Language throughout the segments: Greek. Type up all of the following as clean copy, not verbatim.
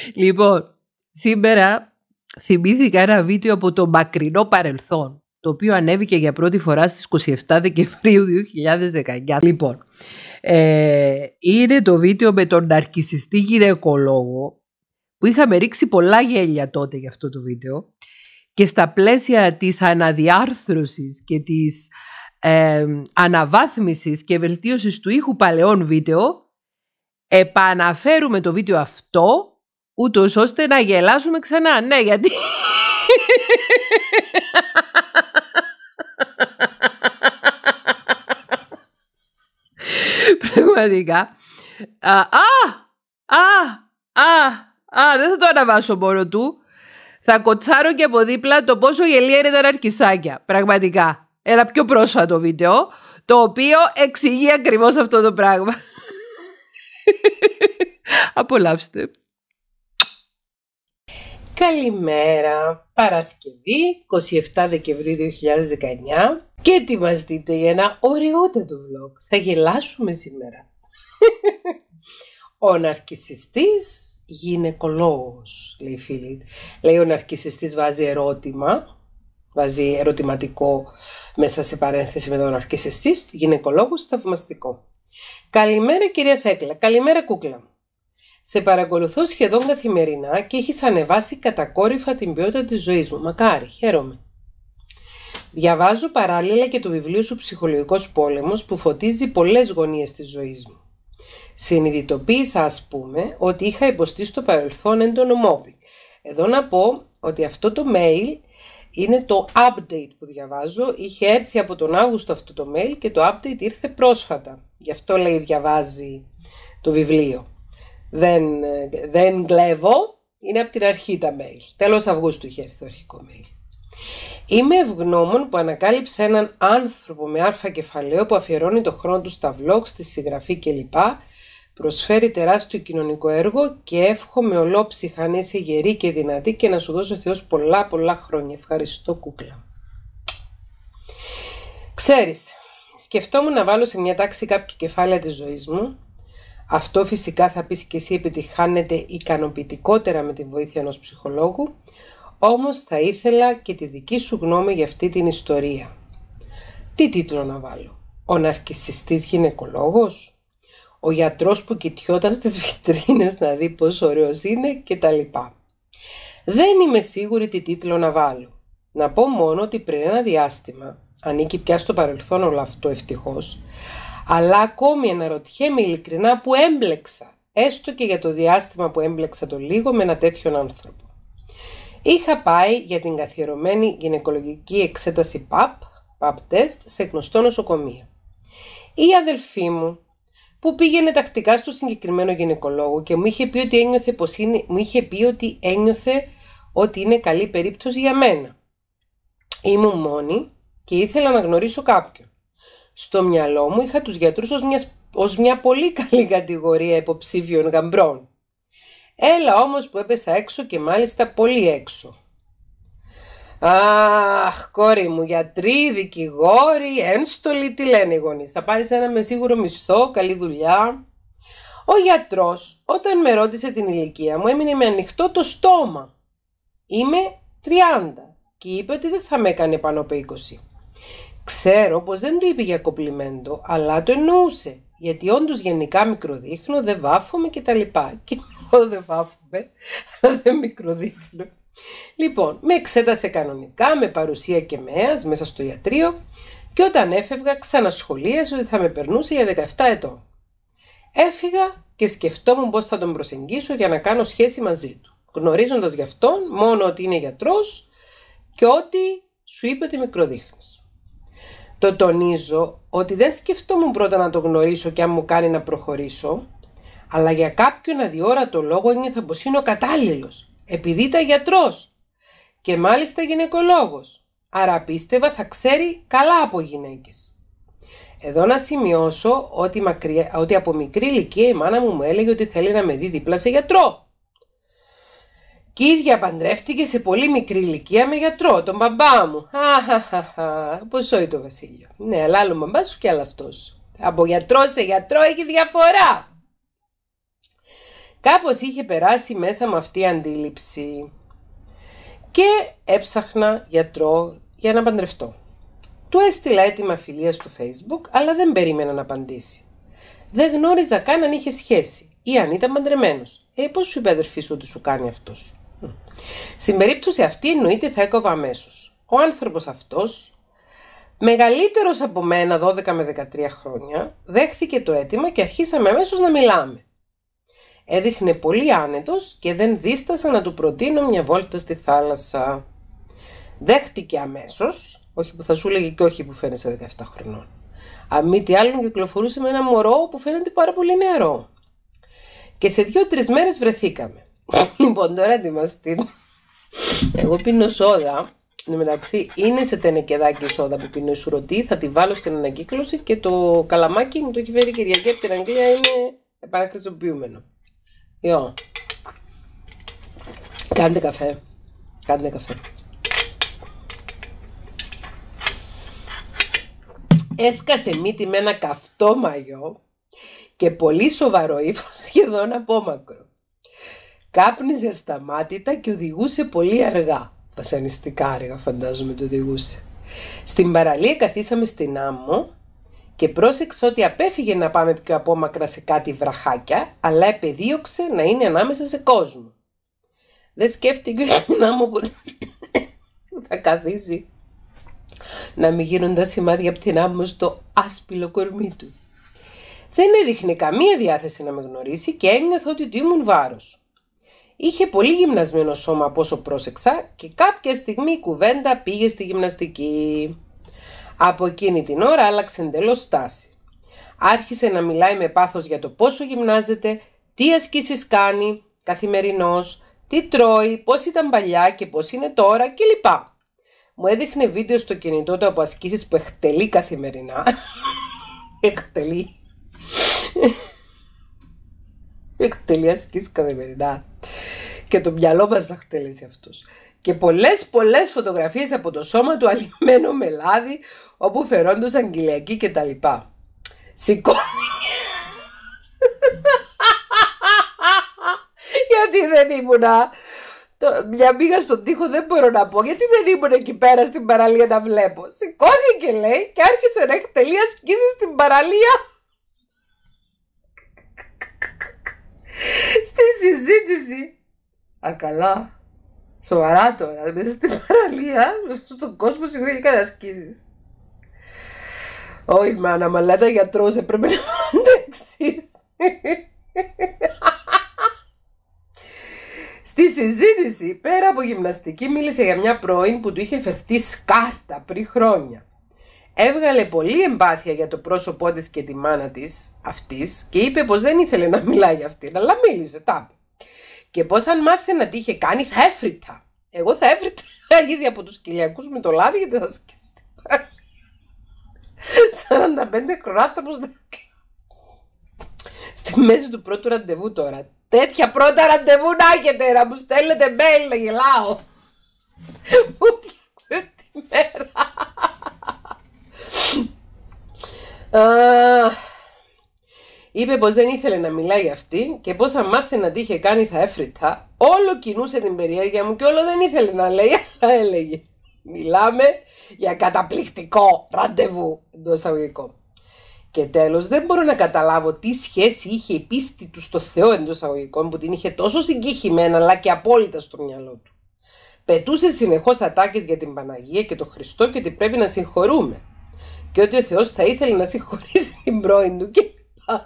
Λοιπόν, σήμερα θυμήθηκα ένα βίντεο από το μακρινό παρελθόν, το οποίο ανέβηκε για πρώτη φορά στις 27 Δεκεμβρίου 2019. Λοιπόν, είναι το βίντεο με τον ναρκισσιστή γυναικολόγο, που είχαμε ρίξει πολλά γέλια τότε για αυτό το βίντεο, και στα πλαίσια της αναδιάρθρωσης και της αναβάθμισης και βελτίωσης του ήχου παλαιών βίντεο, επαναφέρουμε το βίντεο αυτό, ούτως ώστε να γελάσουμε ξανά. Ναι, γιατί... Πραγματικά. Δεν θα το αναβάσω μόνο του. Θα κοτσάρω και από δίπλα το πόσο γελία είναι τα ναρκισσάκια. Πραγματικά. Ένα πιο πρόσφατο βίντεο, το οποίο εξηγεί ακριβώς αυτό το πράγμα. Απολαύστε. Καλημέρα. Παρασκευή, 27 Δεκεμβρίου 2019. Και τι μας δείτε για ένα ωραιότατο vlog. Θα γελάσουμε σήμερα. Ο ναρκισσιστής γυναικολόγος, λέει η φίλη. Λέει ο ναρκισσιστής βάζει ερώτημα, βάζει ερωτηματικό μέσα σε παρένθεση με τον ναρκισσιστής, γυναικολόγος θαυμαστικό. Καλημέρα κυρία Θέκλα, καλημέρα κούκλα. Σε παρακολουθώ σχεδόν καθημερινά και έχεις ανεβάσει κατακόρυφα την ποιότητα της ζωής μου. Μακάρι, χαίρομαι. Διαβάζω παράλληλα και το βιβλίο σου «Ψυχολογικός πόλεμος» που φωτίζει πολλές γωνίες της ζωής μου. Συνειδητοποίησα, ας πούμε, ότι είχα υποστεί στο παρελθόν έντονο mobbing. Εδώ να πω ότι αυτό το mail είναι το update που διαβάζω. Είχε έρθει από τον Αύγουστο αυτό το mail και το update ήρθε πρόσφατα. Γι' αυτό λέει διαβάζει το βιβλίο. Δεν κλέβω, είναι από την αρχή τα mail. Τέλος Αυγούστου είχε έρθει το αρχικό mail. Είμαι ευγνώμων που ανακάλυψα έναν άνθρωπο με αλφα κεφαλαίο που αφιερώνει το χρόνο του στα vlog, στη συγγραφή κλπ. Προσφέρει τεράστιο κοινωνικό έργο και εύχομαι ολόψυχα να είσαι γερή και δυνατή και να σου δώσει ο Θεός πολλά χρόνια. Ευχαριστώ κούκλα. Ξέρεις, σκεφτόμουν να βάλω σε μια τάξη κάποια κεφάλαια της ζωής μου. Αυτό φυσικά θα πεις και εσύ επιτυχάνεται ικανοποιητικότερα με τη βοήθεια ενός ψυχολόγου. Όμως θα ήθελα και τη δική σου γνώμη για αυτή την ιστορία. Τι τίτλο να βάλω? Ο ναρκισσιστής γυναικολόγος? Ο γιατρός που κοιτιόταν στις βιτρίνες να δει πόσο ωραίος είναι κτλ. Δεν είμαι σίγουρη τι τίτλο να βάλω. Να πω μόνο ότι πριν ένα διάστημα, ανήκει πια στο παρελθόν όλο αυτό ευτυχώς, αλλά ακόμη αναρωτιέμαι ειλικρινά που έμπλεξα, έστω και για το διάστημα που έμπλεξα το λίγο με ένα τέτοιον άνθρωπο. Είχα πάει για την καθιερωμένη γυναικολογική εξέταση PAP test σε γνωστό νοσοκομείο. Η αδελφή μου, που πήγαινε τακτικά στο συγκεκριμένο γυναικολόγο και μου είχε πει ότι ένιωθε ότι είναι καλή περίπτωση για μένα. Ήμουν μόνη και ήθελα να γνωρίσω κάποιον. Στο μυαλό μου είχα τους γιατρούς ως μια πολύ καλή κατηγορία υποψήφιων γαμπρών. Έλα όμως που έπεσα έξω και μάλιστα πολύ έξω. Αχ, κόρη μου, γιατροί, δικηγόροι, ένστολοι, τι λένε οι γονείς? Θα πάρεις ένα με σίγουρο μισθό, καλή δουλειά. Ο γιατρός, όταν με ρώτησε την ηλικία μου, έμεινε με ανοιχτό το στόμα. Είμαι 30 και είπε ότι δεν θα με έκανε πάνω από 20. Ξέρω πως δεν του είπε για κομπλιμέντο, αλλά το εννοούσε, γιατί όντως γενικά μικροδείχνω, δεν βάφομαι κτλ. Και εγώ δεν βάφομαι, δεν μικροδείχνω. Λοιπόν, με εξέτασε κανονικά, με παρουσία και μέας μέσα στο ιατρείο και όταν έφευγα ξανασχολίασε ότι θα με περνούσε για 17 ετών. Έφυγα και σκεφτόμουν πώς θα τον προσεγγίσω για να κάνω σχέση μαζί του, γνωρίζοντας γι' αυτόν μόνο ότι είναι γιατρός και ότι σου είπε ότι μικροδείχνεις. Το τονίζω ότι δεν σκεφτόμουν πρώτα να το γνωρίσω και αν μου κάνει να προχωρήσω, αλλά για κάποιον αδιόρατο λόγο ένιωθα πως είναι ο κατάλληλος, επειδή ήταν γιατρός και μάλιστα γυναικολόγος, άρα πίστευα θα ξέρει καλά από γυναίκες. Εδώ να σημειώσω ότι από μικρή ηλικία η μάνα μου έλεγε ότι θέλει να με δει δίπλα σε γιατρό. Και η ίδια παντρεύτηκε σε πολύ μικρή ηλικία με γιατρό, τον μπαμπά μου. Πόσο είναι το Βασίλειο? Ναι, αλλά άλλο μπαμπά σου και άλλο αυτός. Από γιατρό σε γιατρό έχει διαφορά. Κάπως είχε περάσει μέσα μου αυτή η αντίληψη και έψαχνα γιατρό για να παντρευτώ. Του έστειλα έτοιμα φιλίας στο Facebook, αλλά δεν περίμενα να απαντήσει. Δεν γνώριζα καν αν είχε σχέση ή αν ήταν παντρεμένος. Πώς σου είπε αδερφή σου ότι σου κάνει αυτός? Στην περίπτωση αυτή εννοείται θα έκοβα αμέσως. Ο άνθρωπος αυτός, μεγαλύτερος από μένα 12 με 13 χρόνια, δέχθηκε το αίτημα και αρχίσαμε αμέσως να μιλάμε. Έδειχνε πολύ άνετος και δεν δίστασα να του προτείνω μια βόλτα στη θάλασσα. Δέχτηκε αμέσως, όχι που θα σου έλεγε και όχι που φαίνεσαι 17 χρονών. Αν μη τι άλλον κυκλοφορούσε με ένα μωρό που φαίνεται πάρα πολύ νεαρό. Και σε 2-3 μέρες βρεθήκαμε. Λοιπόν, τώρα ετοιμαστεί. Εγώ πίνω σόδα. Εν τω μεταξύ είναι σε τενεκεδάκι η σόδα που πίνω η σουρωτή. Θα τη βάλω στην ανακύκλωση και το καλαμάκι μου το έχει φέρει η Κυριακή από την Αγγλία, είναι επαναχρησιμοποιούμενο. Κάντε καφέ. Κάντε καφέ. Έσκασε μύτη με ένα καυτό μαγιό και πολύ σοβαρό ύφος, σχεδόν απόμακρο. Κάπνιζε ασταμάτητα και οδηγούσε πολύ αργά. Βασανιστικά αργά φαντάζομαι το οδηγούσε. Στην παραλία καθίσαμε στην άμμο και πρόσεξε ότι απέφυγε να πάμε πιο απόμακρα σε κάτι βραχάκια, αλλά επεδίωξε να είναι ανάμεσα σε κόσμο. Δεν σκέφτηκε στην άμμο που θα καθίσει να μην γίνουν τα σημάδια από την άμμο στο άσπυλο κορμί του. Δεν έδειχνε καμία διάθεση να με γνωρίσει και ένιωθα ότι του ήμουν βάρος. Είχε πολύ γυμνασμένο σώμα από όσο πρόσεξα και κάποια στιγμή η κουβέντα πήγε στη γυμναστική. Από εκείνη την ώρα άλλαξε εντελώς στάση. Άρχισε να μιλάει με πάθος για το πόσο γυμνάζεται, τι ασκήσεις κάνει καθημερινώς, τι τρώει, πώς ήταν παλιά και πώς είναι τώρα κλπ. Μου έδειχνε βίντεο στο κινητό του από ασκήσεις που εκτελεί καθημερινά. Εκτελεί ασκήσεις καθημερινά. Και το μυαλό μας θα εκτελέσει αυτός. Και πολλές φωτογραφίες από το σώμα του αλυμμένο με λάδι, όπου φερόντουσαν κοιλιακοί και τα λοιπά. Σηκώθηκε. Γιατί δεν ήμουνα. Μια πήγα στον τοίχο, δεν μπορώ να πω, γιατί δεν ήμουν εκεί πέρα στην παραλία να βλέπω. Σηκώθηκε, λέει, και άρχισε να εκτελεί ασκήσεις στην παραλία. Στη συζήτηση. Καλά. Σοβαρά τώρα, μέσα στην παραλία, μέσα στον κόσμο σηκώθηκε και έκανε ασκήσεις. Όχι μάνα, μα λέτε γιατρός, έπρεπε να αντέξεις. Στη συζήτηση, πέρα από γυμναστική, μίλησε για μια πρώην που του είχε φερθεί σκάρτα πριν χρόνια. Έβγαλε πολύ εμπάθεια για το πρόσωπό της και τη μάνα της, αυτής, και είπε πως δεν ήθελε να μιλάει για αυτήν, αλλά μίλησε, τα. Και πως αν μάθαινε τι είχε κάνει θα έφρυτα. Εγώ θα έφρυτα ήδη από τους κοιλιακούς με το λάδι, γιατί θα σκίσει. 45 χρονάθροπος στη μέση του πρώτου ραντεβού τώρα. Τέτοια πρώτα ραντεβού να έχετε, να μου στέλνετε mail, να γελάω. Μου φτιάξες τη μέρα. Είπε πως δεν ήθελε να μιλάει για αυτή και πως αν μάθαινα τι είχε κάνει θα έφρυτα. Όλο κινούσε την περιέργεια μου και όλο δεν ήθελε να λέει, αλλά έλεγε. Μιλάμε για καταπληκτικό ραντεβού, εντός εισαγωγικών. Και τέλος, δεν μπορώ να καταλάβω τι σχέση είχε η πίστη του στο Θεό, εντός εισαγωγικών, που την είχε τόσο συγκεχημένα αλλά και απόλυτα στο μυαλό του. Πετούσε συνεχώς ατάκες για την Παναγία και τον Χριστό και ότι πρέπει να συγχωρούμε. Και ότι ο Θεός θα ήθελε να συγχωρήσει την πρώην του και...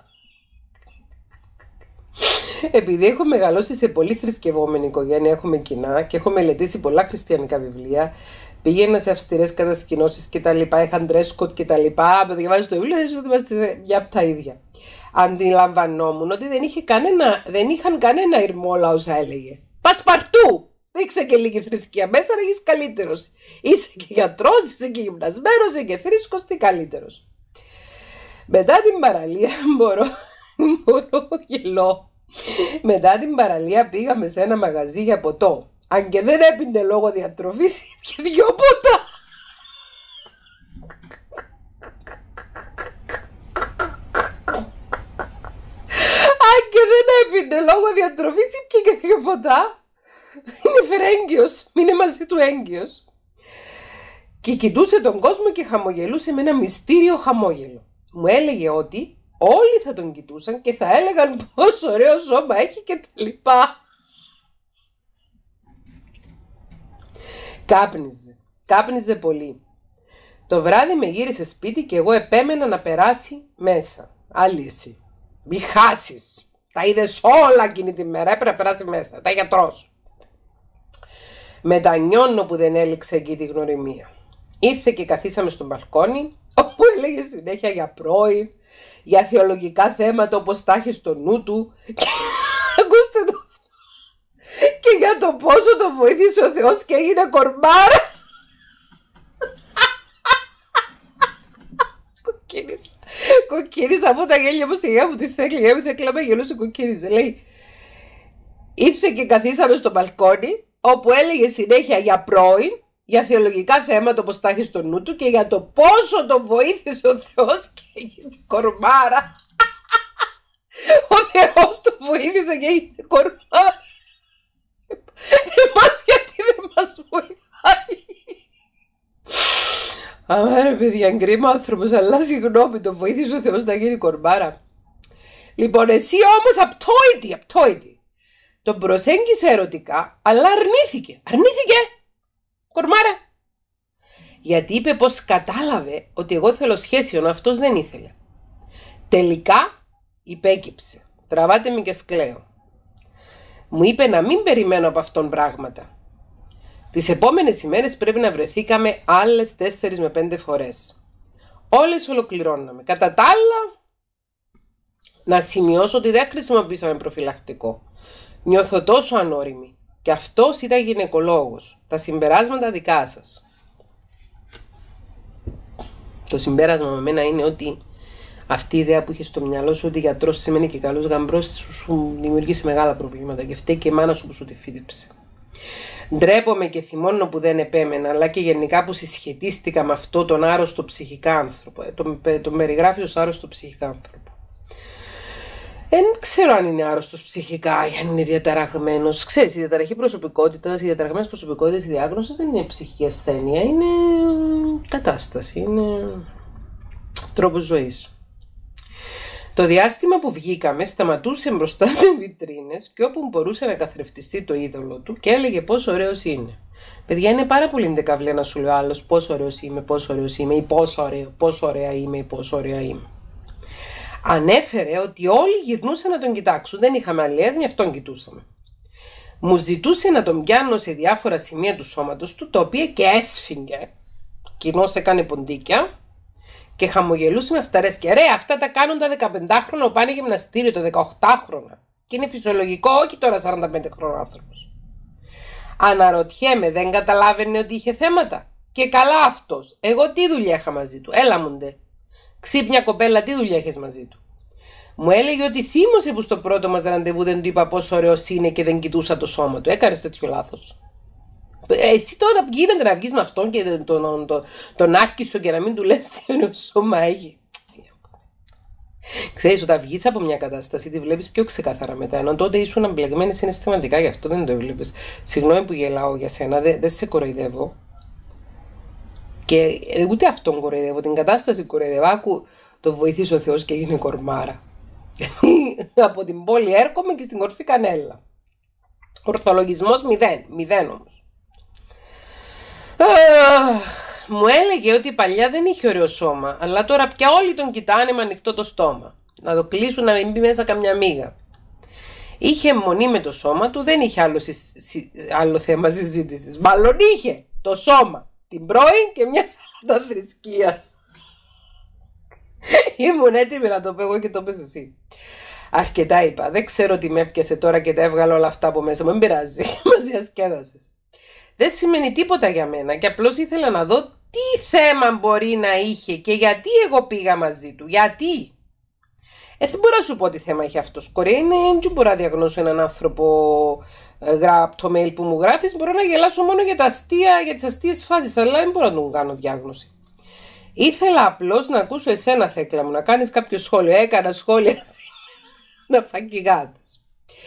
Επειδή έχω μεγαλώσει σε πολύ θρησκευόμενη οικογένεια, έχουμε κοινά και έχω μελετήσει πολλά χριστιανικά βιβλία, πήγαινα σε αυστηρές κατασκηνώσεις και τα λοιπά, είχαν dress code και τα λοιπά. Από διαβάζω το βιβλίο, δεν είμαστε μια από τα ίδια. Αντιλαμβανόμουν ότι δεν είχαν κανένα ηρμόλα όσα έλεγε. Πασπαρτού! Ρίξε και λίγη θρησκεία μέσα να γίνεις καλύτερος. Είσαι και γιατρός, είσαι και γυμνασμένος, είσαι και θρήσκος, τι καλύτερος. Μετά την παραλία μπορώ γελώ. Μετά την παραλία πήγαμε σε ένα μαγαζί για ποτό. Αν και δεν έπινε λόγω διατροφής και 2 ποτά. Αν και δεν έπινε έφυγε λόγω διατροφής, ήπια και 2 ποτά. Είναι φερέγγιος, είναι μαζί του έγκυος. Και κοιτούσε τον κόσμο και χαμογελούσε με ένα μυστήριο χαμόγελο. Μου έλεγε ότι όλοι θα τον κοιτούσαν και θα έλεγαν πόσο ωραίο σώμα έχει και τα λοιπά. Κάπνιζε πολύ. Το βράδυ με γύρισε σπίτι και εγώ επέμενα να περάσει μέσα. Αλύση. Μη χάσεις. Τα είδες όλα εκείνη τη μέρα. Έπρεπε να περάσει μέσα. Τα γιατρός. Μετανιώνω που δεν έληξε εκεί τη γνωριμία. Ήρθε και καθίσαμε στο μπαλκόνι, όπου έλεγε συνέχεια για πρώην, για θεολογικά θέματα όπως τα έχει στο νου του. Ακούστε το. Και για το πόσο το βοήθησε ο Θεός και έγινε κορμάρα. Κοκκίνησα από τα γέλια μου στη γεια μου τη Θέκλη. Η Θέκλη με γελούσε, κοκκίνησε. Λέει, ήρθε και καθίσαμε στο μπαλκόνι, όπου έλεγε συνέχεια για πρώην, για θεολογικά θέματα όπως τα έχει στο νου του και για το πόσο το βοήθησε ο Θεός και έγινε κορμάρα. Ο Θεός το βοήθησε και έγινε κορμάρα. Εμάς γιατί δεν μας βοηθάει. Αμά παιδιά, κρίμα άνθρωπος, αλλά συγγνώμη, το βοήθησε ο Θεός να γίνει κορμάρα. Λοιπόν, εσύ όμως απτόητη. Τον προσέγγισε ερωτικά, αλλά αρνήθηκε. Κορμάρα. Γιατί είπε πως κατάλαβε ότι εγώ θέλω σχέσιον, αυτός δεν ήθελε. Τελικά υπέκυψε. Τραβάτε με και σκλαίω. Μου είπε να μην περιμένω από αυτόν πράγματα. Τις επόμενες ημέρες πρέπει να βρεθήκαμε άλλες 4 με 5 φορές. Όλες ολοκληρώναμε. Κατά τα άλλα, να σημειώσω ότι δεν χρησιμοποιήσαμε προφυλακτικό. Νιώθω τόσο ανώριμη. Και αυτός ήταν γυναικολόγος. Τα συμπεράσματα δικά σας. Το συμπέρασμα με μένα είναι ότι αυτή η ιδέα που είχε στο μυαλό σου ότι γιατρός σημαίνει και καλός γαμπρός σου δημιουργήσει μεγάλα προβλήματα και φταίει και η μάνα σου που σου τη φύτεψε. Ντρέπομαι και θυμώνω που δεν επέμενα, αλλά και γενικά που συσχετίστηκα με αυτό τον άρρωστο ψυχικά άνθρωπο. Τον περιγράφει ως άρρωστο ψυχικά άνθρωπο. Δεν ξέρω αν είναι άρρωστος ψυχικά ή αν είναι διαταραγμένος. Ξέρεις, η διαταραχή προσωπικότητας, οι διαταραγμένες προσωπικότητες, η διάγνωση δεν είναι ψυχική ασθένεια, είναι κατάσταση, είναι τρόπος ζωής. Το διάστημα που βγήκαμε σταματούσε μπροστά σε βιτρίνες και όπου μπορούσε να καθρεφτιστεί το είδωλο του και έλεγε πόσο ωραίος είναι. Παιδιά, είναι πάρα πολύ ντεκαβλέ να σου λέει ο άλλος πόσο ωραίος είμαι, πόσο ωραίος είμαι ή πόσο ωραία είμαι ή πόσο ωραία είμαι. Ανέφερε ότι όλοι γυρνούσαν να τον κοιτάξουν. Δεν είχαμε άλλη έγνοια, αυτόν κοιτούσαμε. Μου ζητούσε να τον πιάνω σε διάφορα σημεία του σώματος του, τα οποία και έσφιγγε. Κοινώς έκανε ποντίκια και χαμογελούσε με αυταρέσκεια. Ρε, αυτά τα κάνουν τα 15χρονα που πάνε γυμναστήριο, τα 18χρονα. Και είναι φυσιολογικό, όχι τώρα 45χρονο άνθρωπος. Αναρωτιέμαι, δεν καταλάβαινε ότι είχε θέματα. Και καλά αυτός. Εγώ τι δουλειά είχα μαζί του. Έλα μου ντε. Ξύπνια κοπέλα, τι δουλειά έχεις μαζί του. Μου έλεγε ότι θύμωσε που στο πρώτο μας ραντεβού δεν του είπα πόσο ωραίος είναι και δεν κοιτούσα το σώμα του. Έκανες τέτοιο λάθος. Εσύ τώρα γίνεται να βγεις με αυτόν και τον άρχισο και να μην του λες τι ωραίο σώμα έχει. Ξέρεις, όταν βγεις από μια κατάσταση τη βλέπεις πιο ξεκάθαρα μετά. Ενώ τότε ήσουν αμπλεγμένη συναισθηματικά, γι' αυτό δεν το έβλεπες. Συγγνώμη που γελάω για σένα, δεν σε κοροϊδεύω. Και ούτε αυτόν κοροϊδεύω, την κατάσταση κοροϊδεύω. Άκου, το βοηθήσει ο Θεός και έγινε κορμάρα. Από την πόλη έρχομαι και στην κορφή κανέλα. Ορθολογισμός 0 όμως. Μου έλεγε ότι παλιά δεν είχε ωραίο σώμα, αλλά τώρα πια όλοι τον κοιτάνε με ανοιχτό το στόμα. Να το κλείσουν, να μην μπει μέσα καμιά μύγα. Είχε αιμονή με το σώμα του, δεν είχε άλλο θέμα συζήτησης. Μάλλον είχε το σώμα, την πρώην και μια σαλάτα θρησκείας. Ήμουν έτοιμη να το πω εγώ και το πες εσύ. Αρκετά είπα. Δεν ξέρω τι με έπιασε τώρα και τα έβγαλα όλα αυτά από μέσα μου. Μην πειράζει. Μας διασκέδασες. Δεν σημαίνει τίποτα για μένα και απλώς ήθελα να δω τι θέμα μπορεί να είχε και γιατί εγώ πήγα μαζί του. Γιατί. Δεν μπορώ να σου πω τι θέμα είχε αυτός. Κορέα είναι, δεν μπορώ να διαγνώσω έναν άνθρωπο το mail που μου γράφεις. Μπορώ να γελάσω μόνο για τις αστείες φάσεις, αλλά δεν μπορώ να τον κάνω διάγνωση. Ήθελα απλώς να ακούσω εσένα, Θέκλα μου, να κάνεις κάποιο σχόλιο. Έκανα σχόλια σήμερα να φακιγάτες.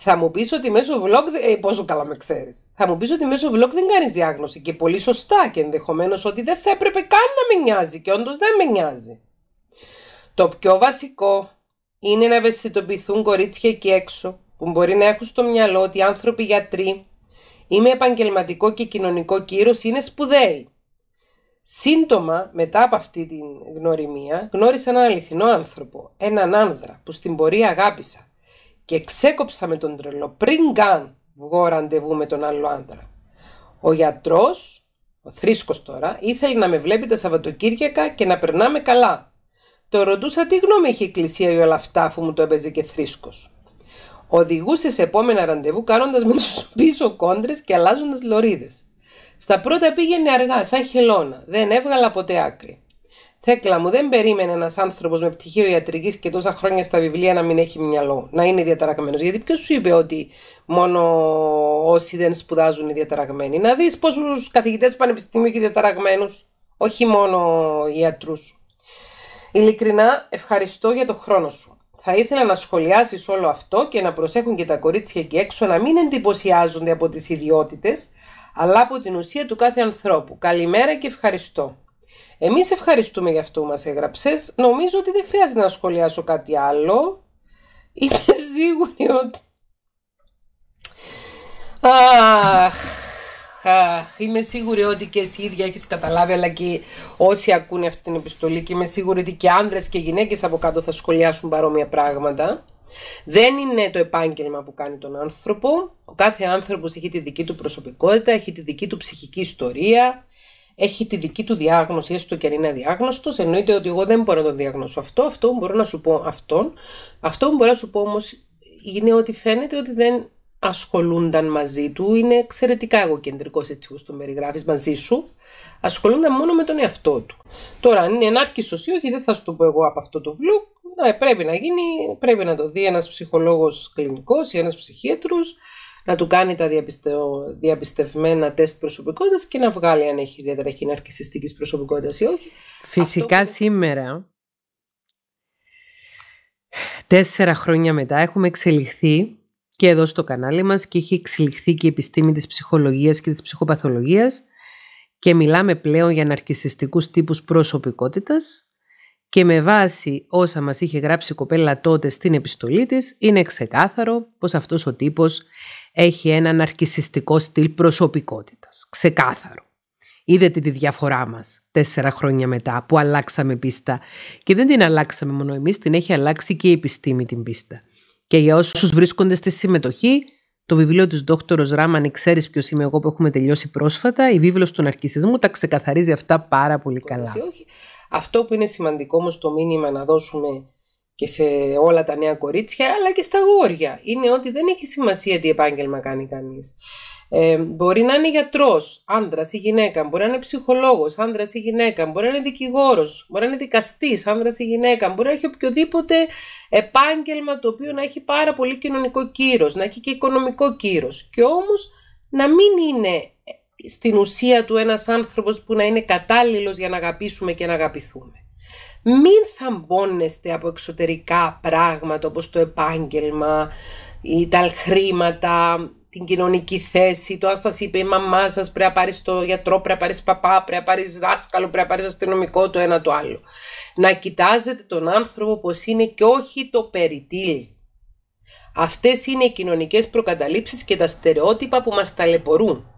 Θα μου πεις ότι μέσω vlog, πόσο καλά με ξέρεις, θα μου πεις ότι μέσω vlog δεν κάνεις διάγνωση και πολύ σωστά και ενδεχομένως ότι δεν θα έπρεπε καν να με νοιάζει και όντως δεν με νοιάζει. Το πιο βασικό είναι να ευαισθητοποιηθούν κορίτσια εκεί έξω που μπορεί να έχουν στο μυαλό ότι οι άνθρωποι γιατροί ή με επαγγελματικό και κοινωνικό κύρος είναι σπουδαίοι. Σύντομα μετά από αυτή την γνωριμία γνώρισα έναν αληθινό άνθρωπο, έναν άνδρα που στην πορεία αγάπησα και ξέκοψα με τον τρελό πριν καν βγω ραντεβού με τον άλλο άνδρα. Ο γιατρός, ο Θρήσκος τώρα, ήθελε να με βλέπει τα Σαββατοκύριακα και να περνάμε καλά. Το ρωτούσα τι γνώμη είχε η εκκλησία για όλα αυτά αφού μου το έπαιζε και Θρήσκος. Οδηγούσε σε επόμενα ραντεβού κάνοντας με τους πίσω κόντρες και αλλάζοντας λωρίδες. Στα πρώτα πήγαινε αργά, σαν χελώνα, δεν έβγαλα ποτέ άκρη. Θέκλα μου, δεν περίμενε ένας άνθρωπος με πτυχίο ιατρικής και τόσα χρόνια στα βιβλία να μην έχει μυαλό, να είναι διαταραγμένος. Γιατί ποιος σου είπε ότι μόνο όσοι δεν σπουδάζουν είναι διαταραγμένοι? Να δεις πόσους καθηγητές πανεπιστημίου και διαταραγμένους, όχι μόνο ιατρούς. Ειλικρινά, ευχαριστώ για το χρόνο σου. Θα ήθελα να σχολιάσεις όλο αυτό και να προσέχουν και τα κορίτσια εκεί έξω να μην εντυπωσιάζονται από τις ιδιότητες, αλλά από την ουσία του κάθε ανθρώπου. Καλημέρα και ευχαριστώ. Εμείς ευχαριστούμε για αυτό που μας έγραψες. Νομίζω ότι δεν χρειάζεται να σχολιάσω κάτι άλλο. Είμαι σίγουρη ότι... Είμαι σίγουρη ότι και εσύ ίδια έχεις καταλάβει, αλλά και όσοι ακούνε αυτή την επιστολή, και είμαι σίγουρη ότι και άνδρες και γυναίκες από κάτω θα σχολιάσουν παρόμοια πράγματα. Δεν είναι το επάγγελμα που κάνει τον άνθρωπο. Ο κάθε άνθρωπος έχει τη δική του προσωπικότητα, έχει τη δική του ψυχική ιστορία, έχει τη δική του διάγνωση, έστω και αν είναι αδιάγνωστος. Εννοείται ότι εγώ δεν μπορώ να το διαγνώσω αυτό. Αυτό που μπορώ να σου πω αυτό που μπορώ να σου πω όμως είναι ότι φαίνεται ότι δεν ασχολούνταν μαζί του. Είναι εξαιρετικά εγωκεντρικός έτσι όπως το περιγράφεις μαζί σου. Ασχολούνταν μόνο με τον εαυτό του. Τώρα, αν είναι ενάρκησος ή όχι, δεν θα σου το πω εγώ από αυτό το vlog. Πρέπει να γίνει, πρέπει να το δει ένας ψυχολόγος κλινικός ή ένας ψυχίατρος, να του κάνει τα διαπιστευμένα τεστ προσωπικότητας και να βγάλει αν έχει διαταραχή ναρκισσιστικής προσωπικότητας ή όχι. Φυσικά σήμερα, 4 χρόνια μετά, έχουμε εξελιχθεί και εδώ στο κανάλι μας και έχει εξελιχθεί και η επιστήμη της ψυχολογίας και της ψυχοπαθολογίας και μιλάμε πλέον για ναρκισσιστικούς τύπους προσωπικότητας. Και με βάση όσα μας είχε γράψει η κοπέλα τότε στην επιστολή της, είναι ξεκάθαρο πως αυτός ο τύπος έχει ένα ναρκισσιστικό στυλ προσωπικότητας. Ξεκάθαρο. Είδατε τη διαφορά μας 4 χρόνια μετά που αλλάξαμε πίστα. Και δεν την αλλάξαμε μόνο εμείς, την έχει αλλάξει και η επιστήμη την πίστα. Και για όσους βρίσκονται στη συμμετοχή, το βιβλίο της Δόκτωρος Ράμανη, ξέρεις ποιος είμαι εγώ, που έχουμε τελειώσει πρόσφατα, η βίβλος του ναρκισσισμού, τα ξεκαθαρίζει αυτά πάρα πολύ καλά. Αυτό που είναι σημαντικό όμως το μήνυμα να δώσουμε και σε όλα τα νέα κορίτσια, αλλά και στα αγόρια, είναι ότι δεν έχει σημασία τι επάγγελμα κάνει κανείς. Μπορεί να είναι γιατρός, άντρας ή γυναίκα, μπορεί να είναι ψυχολόγος, άντρας ή γυναίκα, μπορεί να είναι δικηγόρος, μπορεί να είναι δικαστής, άντρας ή γυναίκα, μπορεί να έχει οποιοδήποτε επάγγελμα το οποίο να έχει πάρα πολύ κοινωνικό κύρος, να έχει και οικονομικό κύρος. Και όμως να μην είναι στην ουσία του ένας άνθρωπος που να είναι κατάλληλος για να αγαπήσουμε και να αγαπηθούμε. Μην θαμπώνεστε από εξωτερικά πράγματα όπως το επάγγελμα ή τα χρήματα, την κοινωνική θέση, το αν σας είπε η μαμά σας πρέπει να πάρεις το γιατρό, πρέπει να πάρεις παπά, πρέπει να πάρεις δάσκαλο, πρέπει να πάρεις αστυνομικό, το ένα το άλλο. Να κοιτάζετε τον άνθρωπο πως είναι και όχι το περιτύλ. Αυτές είναι οι κοινωνικές προκαταλήψεις και τα στερεότυπα που μας ταλαιπωρούν.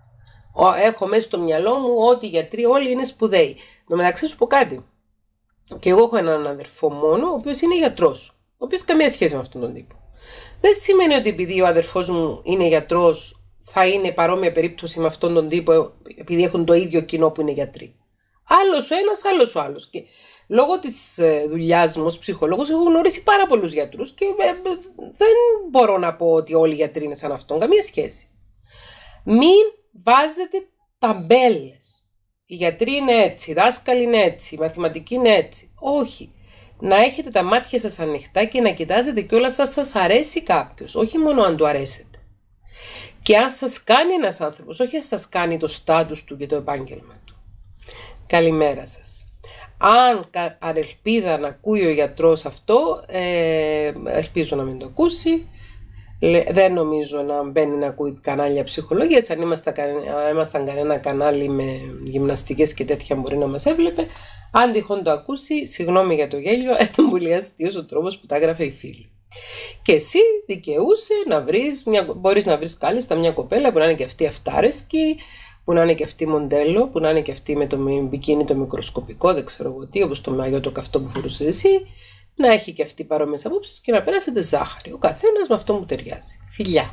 Έχω μέσα στο μυαλό μου ότι οι γιατροί όλοι είναι σπουδαίοι. Но μεταξύ σου πω κάτι. Και εγώ έχω έναν αδερφό μόνο, ο οποίος είναι γιατρός, ο οποίος καμία σχέση με αυτόν τον τύπο. Δεν σημαίνει ότι επειδή ο αδερφός μου είναι γιατρός θα είναι παρόμοια περίπτωση με αυτόν τον τύπο, επειδή έχουν το ίδιο κοινό που είναι γιατροί. Άλλος ο ένας, άλλος ο άλλος. Και λόγω της δουλειάς μου ως ψυχολόγος έχω γνωρίσει πάρα πολλούς γιατρούς και δεν μπορώ να πω ότι όλοι οι γιατροί είναι σαν αυτόν. Καμία σχέση. Μην βάζετε ταμπέλες. Οι γιατροί είναι έτσι, οι δάσκαλοι είναι έτσι, οι μαθηματικοί είναι έτσι. Όχι. Να έχετε τα μάτια σας ανοιχτά και να κοιτάζετε κιόλας αν σας αρέσει κάποιος, όχι μόνο αν του αρέσετε. Και αν σας κάνει ένας άνθρωπος, όχι αν σας κάνει το στάτους του και το επάγγελμα του. Καλημέρα σας. Αν παρελπίδα να ακούει ο γιατρός αυτό, ελπίζω να μην το ακούσει, Δεν νομίζω να μπαίνει να ακούει κανάλια ψυχολογίας. Αν ήμασταν κανένα κανάλι με γυμναστικές και τέτοια μπορεί να μας έβλεπε. Αν τυχόν το ακούσει, συγγνώμη για το γέλιο, ήταν πολύ αστείος ο τρόπος που τα έγραφε η φίλη. Και εσύ δικαιούσε να μπορείς να βρεις κάλλιστα μια κοπέλα που να είναι και αυτή αυτάρεσκη, που να είναι και αυτή μοντέλο, που να είναι και αυτή με το μπικίνι το μικροσκοπικό, δεν ξέρω εγώ τι, όπως το μαγιό το καυτό που φορούσες εσύ, να έχει και αυτή παρόμοιες απόψεις και να περάσετε ζάχαρη. Ο καθένας με αυτό που ταιριάζει. Φιλιά!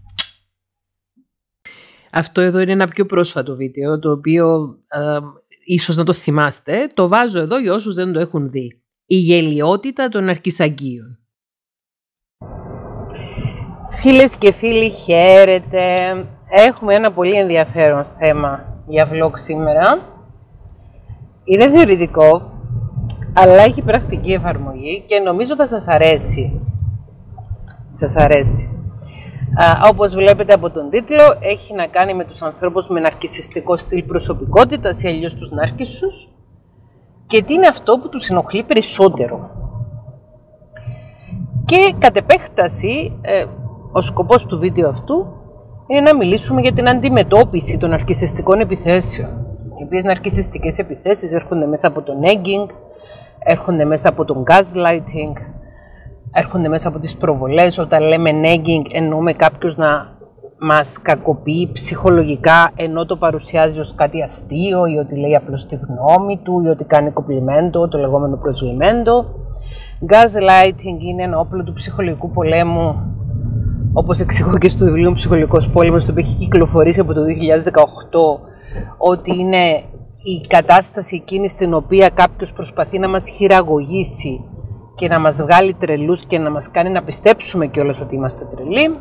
Αυτό εδώ είναι ένα πιο πρόσφατο βίντεο, το οποίο ίσως να το θυμάστε. Το βάζω εδώ για όσους δεν το έχουν δει. Η γελιότητα των αρχισαγγείων. Φίλες και φίλοι, χαίρετε. Έχουμε ένα πολύ ενδιαφέρον θέμα για vlog σήμερα. Είναι θεωρητικό, αλλά έχει πρακτική εφαρμογή και νομίζω θα σας αρέσει. Όπως βλέπετε από τον τίτλο, έχει να κάνει με τους ανθρώπους με ναρκισσιστικό στυλ προσωπικότητας ή αλλιώς τους νάρκισσους και τι είναι αυτό που τους ενοχλεί περισσότερο. Και κατ' επέκταση, ο σκοπός του βίντεο αυτού είναι να μιλήσουμε για την αντιμετώπιση των ναρκισσιστικών επιθέσεων. Οι οποίες ναρκισσιστικές επιθέσεις έρχονται μέσα από το nagging, έρχονται μέσα από τον gaslighting, έρχονται μέσα από τις προβολές. Όταν λέμε nagging εννοούμε κάποιος να μας κακοποιεί ψυχολογικά ενώ το παρουσιάζει ως κάτι αστείο ή ότι λέει απλώς τη γνώμη του ή ότι κάνει κομπλιμέντο, το λεγόμενο προσλιμέντο. Gaslighting είναι ένα όπλο του ψυχολογικού πολέμου, όπως εξηγώ και στο βιβλίο «Ψυχολογικός πόλεμος», το οποίο έχει κυκλοφορήσει από το 2018, ότι είναι η κατάσταση εκείνη στην οποία κάποιος προσπαθεί να μας χειραγωγήσει και να μας βγάλει τρελούς και να μας κάνει να πιστέψουμε κιόλας ότι είμαστε τρελοί.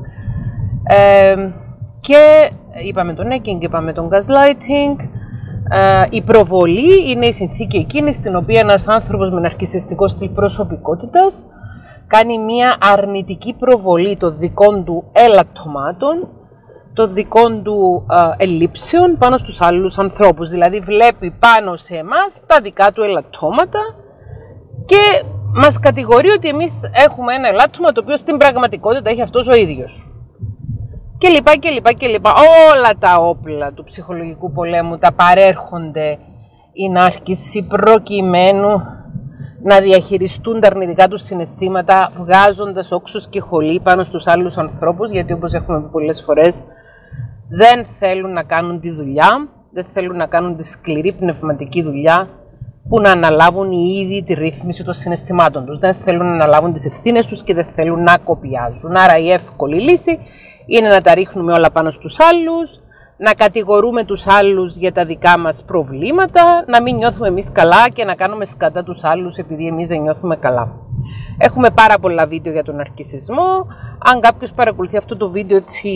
Και είπαμε τον nagging, είπαμε τον gaslighting. Η προβολή είναι η συνθήκη εκείνη στην οποία ένας άνθρωπος με ναρκισσιστικό στυλ προσωπικότητας κάνει μια αρνητική προβολή των δικών του ελαττωμάτων, των δικών του ελλείψεων πάνω στους άλλους ανθρώπους. Δηλαδή βλέπει πάνω σε εμάς τα δικά του ελαττώματα και μας κατηγορεί ότι εμείς έχουμε ένα ελάττωμα το οποίο στην πραγματικότητα έχει αυτός ο ίδιος. Και λοιπά και λοιπά και λοιπά. Όλα τα όπλα του ψυχολογικού πολέμου τα παρέρχονται οι νάρκισσοι προκειμένου να διαχειριστούν τα αρνητικά τους συναισθήματα, βγάζοντας όξους και χολή πάνω στους άλλους ανθρώπους, γιατί όπως έχουμε πει πολλές φορές, δεν θέλουν να κάνουν τη δουλειά, δεν θέλουν να κάνουν τη σκληρή πνευματική δουλειά που να αναλάβουν οι ίδιοι τη ρύθμιση των συναισθημάτων τους. Δεν θέλουν να αναλάβουν τις ευθύνες τους και δεν θέλουν να κοπιάζουν. Άρα η εύκολη λύση είναι να τα ρίχνουμε όλα πάνω στους άλλους, να κατηγορούμε τους άλλους για τα δικά μας προβλήματα, να μην νιώθουμε εμείς καλά και να κάνουμε σκατά τους άλλους επειδή εμείς δεν νιώθουμε καλά. Έχουμε πάρα πολλά βίντεο για τον ναρκισσισμό. Αν κάποιος παρακολουθεί αυτό το βίντεο έτσι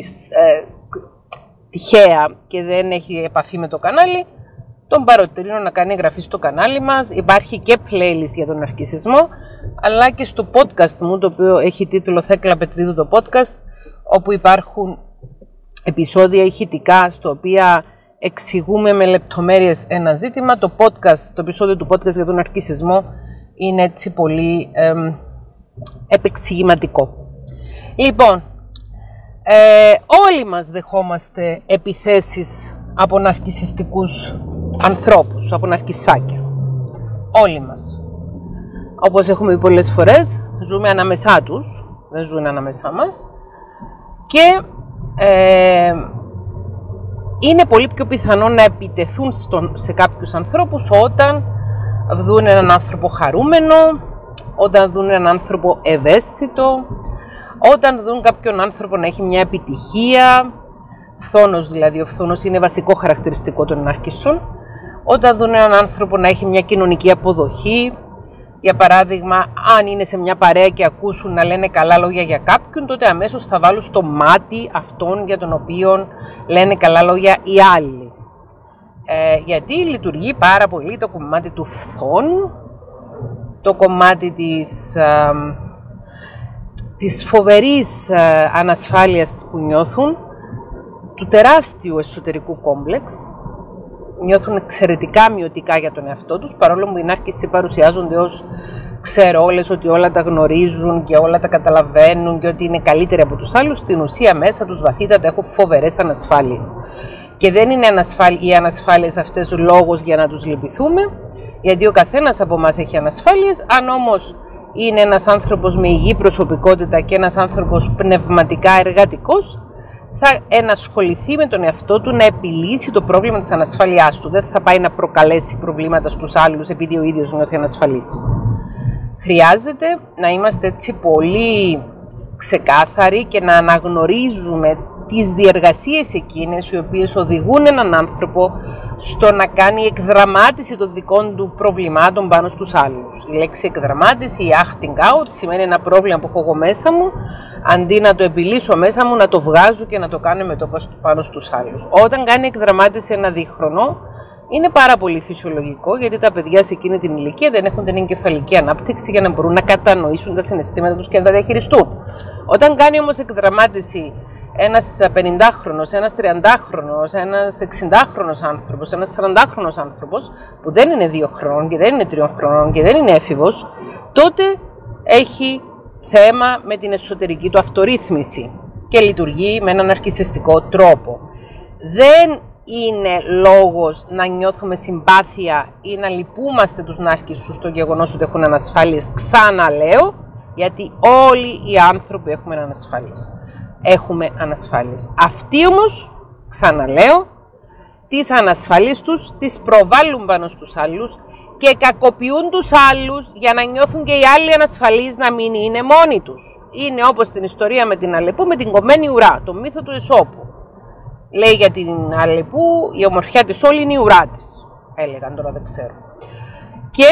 τυχαία και δεν έχει επαφή με το κανάλι, τον παροτρύνω να κάνει εγγραφή στο κανάλι μας. Υπάρχει και playlist για τον ναρκισσισμό, αλλά και στο podcast μου, το οποίο έχει τίτλο Θέκλα Πετρίδου το podcast, όπου υπάρχουν επεισόδια ηχητικά, στο οποία εξηγούμε με λεπτομέρειες ένα ζήτημα. Το επεισόδιο του podcast για τον ναρκισσισμό είναι έτσι πολύ επεξηγηματικό. Λοιπόν, όλοι μας δεχόμαστε επιθέσεις από ναρκισσιστικούς ανθρώπους, από ναρκισσάκια. Όλοι μας. Όπως έχουμε πει πολλές φορές, ζούμε ανάμεσά τους, δεν ζουν ανάμεσά μας. Και είναι πολύ πιο πιθανό να επιτεθούν σε κάποιους ανθρώπους όταν δουν έναν άνθρωπο χαρούμενο, όταν δουν έναν άνθρωπο ευαίσθητο, όταν δουν κάποιον άνθρωπο να έχει μια επιτυχία, φθόνος δηλαδή, ο φθόνος είναι βασικό χαρακτηριστικό των ναρκισσών, όταν δουν έναν άνθρωπο να έχει μια κοινωνική αποδοχή. Για παράδειγμα, αν είναι σε μια παρέα και ακούσουν να λένε καλά λόγια για κάποιον, τότε αμέσως θα βάλουν στο μάτι αυτόν για τον οποίο λένε καλά λόγια οι άλλοι. Γιατί λειτουργεί πάρα πολύ το κομμάτι του φθόνου, το κομμάτι της φοβερής ανασφάλειας που νιώθουν, του τεράστιου εσωτερικού κόμπλεξ. Νιώθουν εξαιρετικά μειωτικά για τον εαυτό τους, παρόλο που οι νάρκισσοι παρουσιάζονται ως ξέρω όλες, ότι όλα τα γνωρίζουν και όλα τα καταλαβαίνουν και ότι είναι καλύτεροι από τους άλλους, στην ουσία μέσα τους βαθύτατα έχουν φοβερές ανασφάλειες. Και δεν είναι οι ανασφάλειες αυτές λόγος για να τους λυπηθούμε, γιατί ο καθένας από εμάς έχει ανασφάλειες. Αν όμως είναι ένας άνθρωπος με υγιή προσωπικότητα και ένας άνθρωπος πνευματικά εργατικός, θα ενασχοληθεί με τον εαυτό του να επιλύσει το πρόβλημα της ανασφάλειάς του. Δεν θα πάει να προκαλέσει προβλήματα στους άλλους επειδή ο ίδιος νιώθει ανασφαλής. Χρειάζεται να είμαστε έτσι πολύ ξεκάθαροι και να αναγνωρίζουμε τις διεργασίες εκείνες οι οποίες οδηγούν έναν άνθρωπο στο να κάνει εκδραμάτιση των δικών του προβλημάτων πάνω στους άλλους. Η λέξη εκδραμάτιση, η acting out, σημαίνει ένα πρόβλημα που έχω εγώ μέσα μου, αντί να το επιλύσω μέσα μου, να το βγάζω και να το κάνω μετώπιση πάνω στους άλλους. Όταν κάνει εκδραμάτιση ένα δίχρονο, είναι πάρα πολύ φυσιολογικό, γιατί τα παιδιά σε εκείνη την ηλικία δεν έχουν την εγκεφαλική ανάπτυξη για να μπορούν να κατανοήσουν τα συναισθήματα τους και να τα διαχειριστούν. Όταν κάνει όμως εκδραμάτιση ένας 50χρονος, ένας 30χρονος, ένας 60χρονος άνθρωπος, ένας 40χρονος άνθρωπος, που δεν είναι 2 χρόνων και δεν είναι 3 χρόνων και δεν είναι έφηβος, τότε έχει θέμα με την εσωτερική του αυτορύθμιση και λειτουργεί με έναν ναρκισσιστικό τρόπο. Δεν είναι λόγος να νιώθουμε συμπάθεια ή να λυπούμαστε τους νάρκισσους στο γεγονός ότι έχουν ανασφάλειες. Ξαναλέω, γιατί όλοι οι άνθρωποι έχουμε ανασφάλειες. Έχουμε ανασφάλειες. Αυτοί όμως, ξαναλέω, τις ανασφάλειες τους τις προβάλλουν πάνω στους άλλους και κακοποιούν τους άλλους για να νιώθουν και οι άλλοι ανασφαλείς να μην είναι μόνοι τους. Είναι όπως την ιστορία με την Αλεπού με την κομμένη ουρά, το μύθο του Αισόπου. Λέει για την Αλεπού, η ομορφιά της όλη είναι η ουρά της. Έλεγαν, τώρα δεν ξέρω. Και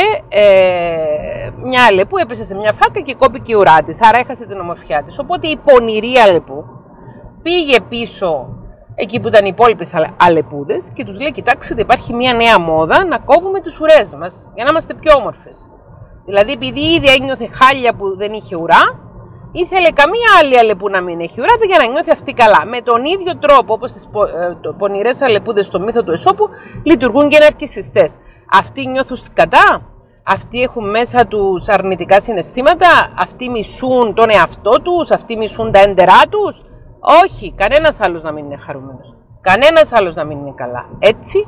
μια Αλεπού έπεσε σε μια φάκα και κόπηκε η ουρά της, άρα έχασε την ομορφιά της. Οπότε η πονηρή Αλεπού πήγε πίσω εκεί που ήταν οι υπόλοιπες Αλεπούδες και τους λέει: κοιτάξτε, υπάρχει μια νέα μόδα να κόβουμε τις ουρές μας για να είμαστε πιο όμορφες. Δηλαδή, επειδή ήδη ένιωθε χάλια που δεν είχε ουρά, ήθελε καμία άλλη Αλεπού να μην έχει ουρά για να νιώθει αυτή καλά. Με τον ίδιο τρόπο, όπως τις πονηρές Αλεπούδες στο μύθο του Αισόπου, λειτουργούν και οι ναρκισσιστές. Αυτοί νιώθουν σκατά, αυτοί έχουν μέσα τους αρνητικά συναισθήματα, αυτοί μισούν τον εαυτό τους, αυτοί μισούν τα έντερά τους. Όχι, κανένας άλλος να μην είναι χαρούμενος, κανένας άλλος να μην είναι καλά. Έτσι,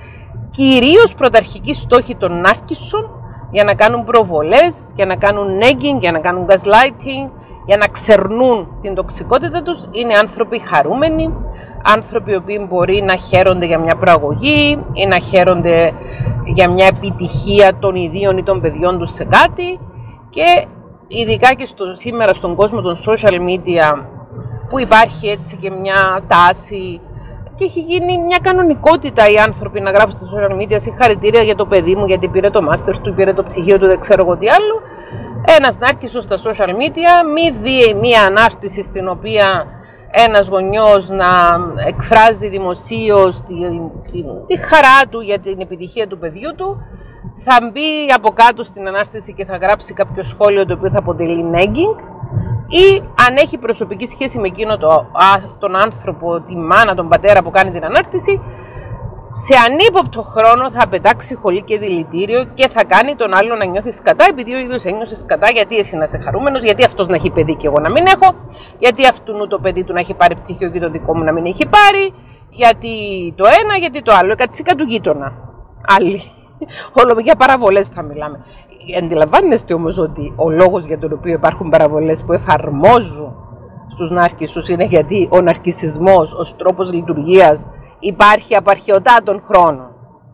κυρίως πρωταρχικοί στόχοι των νάρκισσων για να κάνουν προβολές, για να κάνουν nagging, για να κάνουν gaslighting, για να ξερνούν την τοξικότητα τους, είναι άνθρωποι χαρούμενοι, άνθρωποι οι οποίοι μπορεί να χαίρονται για μια προαγωγή ή να χαίρονται για μια επιτυχία των ιδίων ή των παιδιών τους σε κάτι, και ειδικά και σήμερα στον κόσμο των social media, που υπάρχει έτσι και μια τάση και έχει γίνει μια κανονικότητα οι άνθρωποι να γράφουν στα social media συγχαρητήρια για το παιδί μου γιατί πήρε το μάστερ του, πήρε το πτυχίο του, δεν ξέρω εγώ τι άλλο. Ένας νάρκισσος στα social media μη δει μια ανάρτηση στην οποία ένας γονιός να εκφράζει δημοσίως τη χαρά του για την επιτυχία του παιδιού του, θα μπει από κάτω στην ανάρτηση και θα γράψει κάποιο σχόλιο το οποίο θα αποτελεί nagging, ή αν έχει προσωπική σχέση με εκείνο τον άνθρωπο, τη μάνα, τον πατέρα που κάνει την ανάρτηση, σε ανύποπτο χρόνο θα πετάξει χολή και δηλητήριο και θα κάνει τον άλλο να νιώθει σκατά, επειδή ο ίδιος ένιωσε σκατά, γιατί εσύ να είσαι χαρούμενος, γιατί αυτός να έχει παιδί και εγώ να μην έχω, γιατί αυτού το παιδί του να έχει πάρει πτυχίο και το δικό μου να μην έχει πάρει, γιατί το ένα, γιατί το άλλο, κατσίκα του γείτονα. Άλλοι. Όλο για παραβολές θα μιλάμε. Αντιλαμβάνεστε όμως ότι ο λόγος για τον οποίο υπάρχουν παραβολές που εφαρμόζουν στους ναρκισσούς είναι γιατί ο ναρκισσισμός ως τρόπος λειτουργίας υπάρχει από αρχαιοτάτων χρόνων.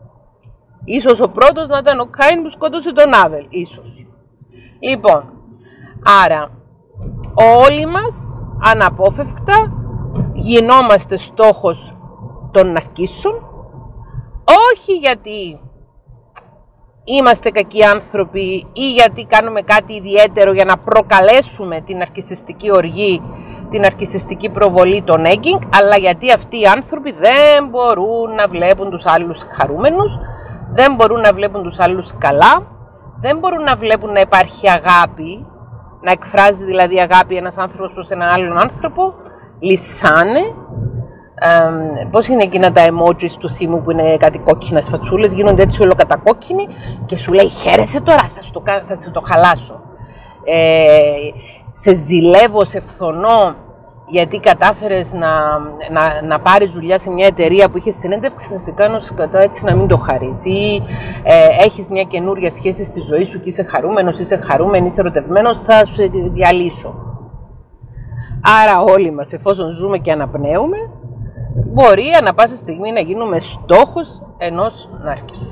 Ίσως ο πρώτος να ήταν ο Κάιν που σκότωσε τον Άβελ, ίσως. Λοιπόν, άρα όλοι μας αναπόφευκτα γινόμαστε στόχος των ναρκισσών, όχι γιατί είμαστε κακοί άνθρωποι ή γιατί κάνουμε κάτι ιδιαίτερο για να προκαλέσουμε την ναρκισσιστική οργή, την ναρκισσιστική προβολή, των nagging, αλλά γιατί αυτοί οι άνθρωποι δεν μπορούν να βλέπουν τους άλλους χαρούμενους, δεν μπορούν να βλέπουν τους άλλους καλά, δεν μπορούν να βλέπουν να υπάρχει αγάπη, να εκφράζει δηλαδή αγάπη ένας άνθρωπος προς έναν άλλον άνθρωπο, λυσάνε, πώς είναι εκείνα τα emojis του θύμου που είναι κάτι κόκκινες φατσούλες, γίνονται έτσι ολοκατακόκκινοι και σου λέει χαίρεσαι τώρα, θα σε το χαλάσω. Σε ζηλεύω, σε φθονώ γιατί κατάφερες να πάρεις δουλειά σε μια εταιρεία που είχες συνέντευξη, θα σε κάνω σκατά έτσι να μην το χαρείς. Ή έχεις μια καινούρια σχέση στη ζωή σου και είσαι χαρούμενος, είσαι χαρούμενη, είσαι ερωτευμένος, θα σου διαλύσω. Άρα όλοι μας, εφόσον ζούμε και αναπνέουμε, μπορεί ανά πάσα στιγμή να γίνουμε στόχος ενός νάρκισσου.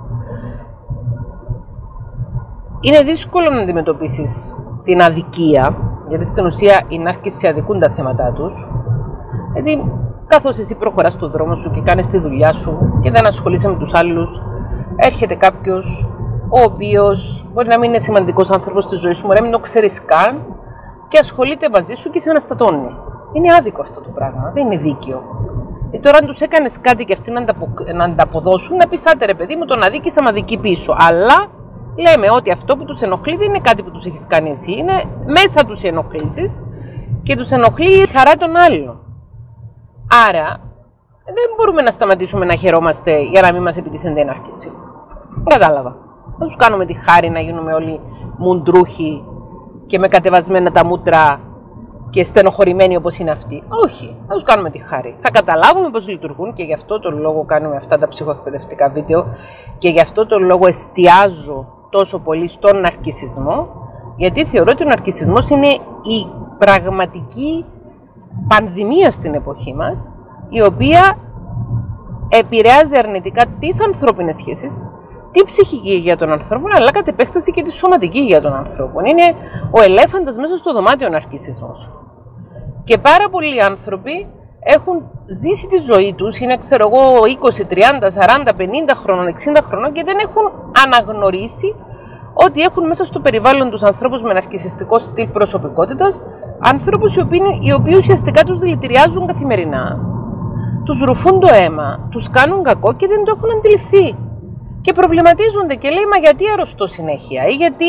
Είναι δύσκολο να αντιμετωπίσεις την αδικία, γιατί στην ουσία οι νάρκισσοι αδικούν τα θέματα τους. Γιατί καθώς εσύ προχωράς στον δρόμο σου και κάνεις τη δουλειά σου και δεν ασχολείσαι με τους άλλους, έρχεται κάποιος ο οποίος μπορεί να μην είναι σημαντικός άνθρωπος στη ζωή σου, μπορεί να μην το ξέρεις καν και ασχολείται μαζί σου και σε αναστατώνει. Είναι άδικο αυτό το πράγμα, δεν είναι δίκαιο. Τώρα αν τους έκανες κάτι και αυτοί να ανταποδώσουν, να πεις άντε ρε παιδί μου, τον αδίκησα, μα δική πίσω. Αλλά λέμε ότι αυτό που τους ενοχλεί δεν είναι κάτι που τους έχεις κάνει εσύ, είναι μέσα τους οι ενοχλήσεις και τους ενοχλεί η χαρά των άλλων. Άρα δεν μπορούμε να σταματήσουμε να χαιρόμαστε για να μην μας επιτίθενται οι νάρκισσοι. Κατάλαβα. Θα τους κάνουμε τη χάρη να γίνουμε όλοι μουντρούχοι και με κατεβασμένα τα μούτρα και στενοχωρημένοι όπως είναι αυτοί. Όχι, θα τους κάνουμε τη χάρη. Θα καταλάβουμε πώς λειτουργούν και γι' αυτό τον λόγο κάνουμε αυτά τα ψυχοεκπαιδευτικά βίντεο και γι' αυτό τον λόγο εστιάζω τόσο πολύ στον ναρκισσισμό, γιατί θεωρώ ότι ο ναρκισσισμός είναι η πραγματική πανδημία στην εποχή μας, η οποία επηρεάζει αρνητικά τις ανθρώπινες σχέσεις, τη ψυχική υγεία των ανθρώπων, αλλά κατ' επέκταση και τη σωματική υγεία των ανθρώπων. Είναι ο ελέφαντας μέσα στο δωμάτιο ο ναρκισσισμός. Και πάρα πολλοί άνθρωποι έχουν ζήσει τη ζωή τους, είναι ξέρω εγώ 20, 30, 40, 50 χρόνων, 60 χρόνων και δεν έχουν αναγνωρίσει ότι έχουν μέσα στο περιβάλλον τους ανθρώπους με ναρκισσιστικό στυλ προσωπικότητας, ανθρώπους οι οποίοι ουσιαστικά τους δηλητηριάζουν καθημερινά, τους ρουφούν το αίμα, τους κάνουν κακό και δεν το έχουν αντιληφθεί. Και προβληματίζονται και λέει, μα γιατί αρρωστώ συνέχεια ή γιατί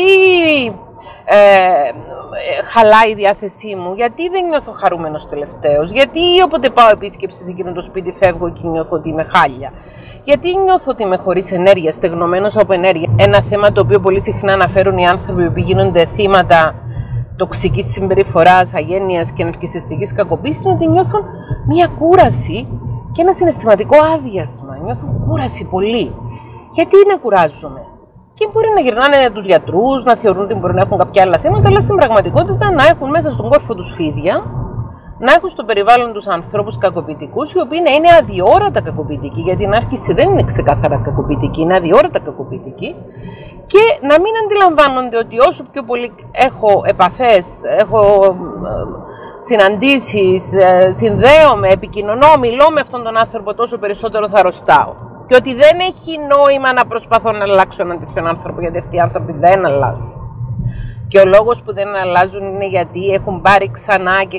χαλάει η διάθεσή μου, γιατί δεν νιώθω χαρούμενος τελευταίος, γιατί όποτε πάω επίσκεψη σε εκείνο το σπίτι φεύγω και νιώθω ότι είμαι χάλια, γιατί νιώθω ότι είμαι χωρίς ενέργεια, στεγνωμένος από ενέργεια. Ένα θέμα το οποίο πολύ συχνά αναφέρουν οι άνθρωποι που γίνονται θύματα τοξικής συμπεριφοράς, αγένειας και ναρκισσιστικής κακοποίησης είναι ότι νιώθουν μια κούραση και ένα συναισθηματικό άδειασμα. Νιώθουν κούραση πολύ. Γιατί να κουράζουμε. Και μπορεί να γυρνάνε τους γιατρούς, να θεωρούν ότι μπορεί να έχουν κάποια άλλα θέματα, αλλά στην πραγματικότητα να έχουν μέσα στον κόρφο τους φίδια, να έχουν στο περιβάλλον τους ανθρώπους κακοποιητικούς, οι οποίοι να είναι αδιόρατα κακοποιητικοί, γιατί η νάρκισση δεν είναι ξεκάθαρα κακοποιητική, είναι αδιόρατα κακοποιητική, και να μην αντιλαμβάνονται ότι όσο πιο πολύ έχω επαφές, έχω συναντήσεις, συνδέομαι, επικοινωνώ, μιλώ με αυτόν τον άνθρωπο, τόσο περισσότερο θα αρρωστάω. Και ότι δεν έχει νόημα να προσπαθώ να αλλάξω έναν τέτοιον άνθρωπο, γιατί αυτοί οι άνθρωποι δεν αλλάζουν. Και ο λόγος που δεν αλλάζουν είναι γιατί έχουν πάρει ξανά και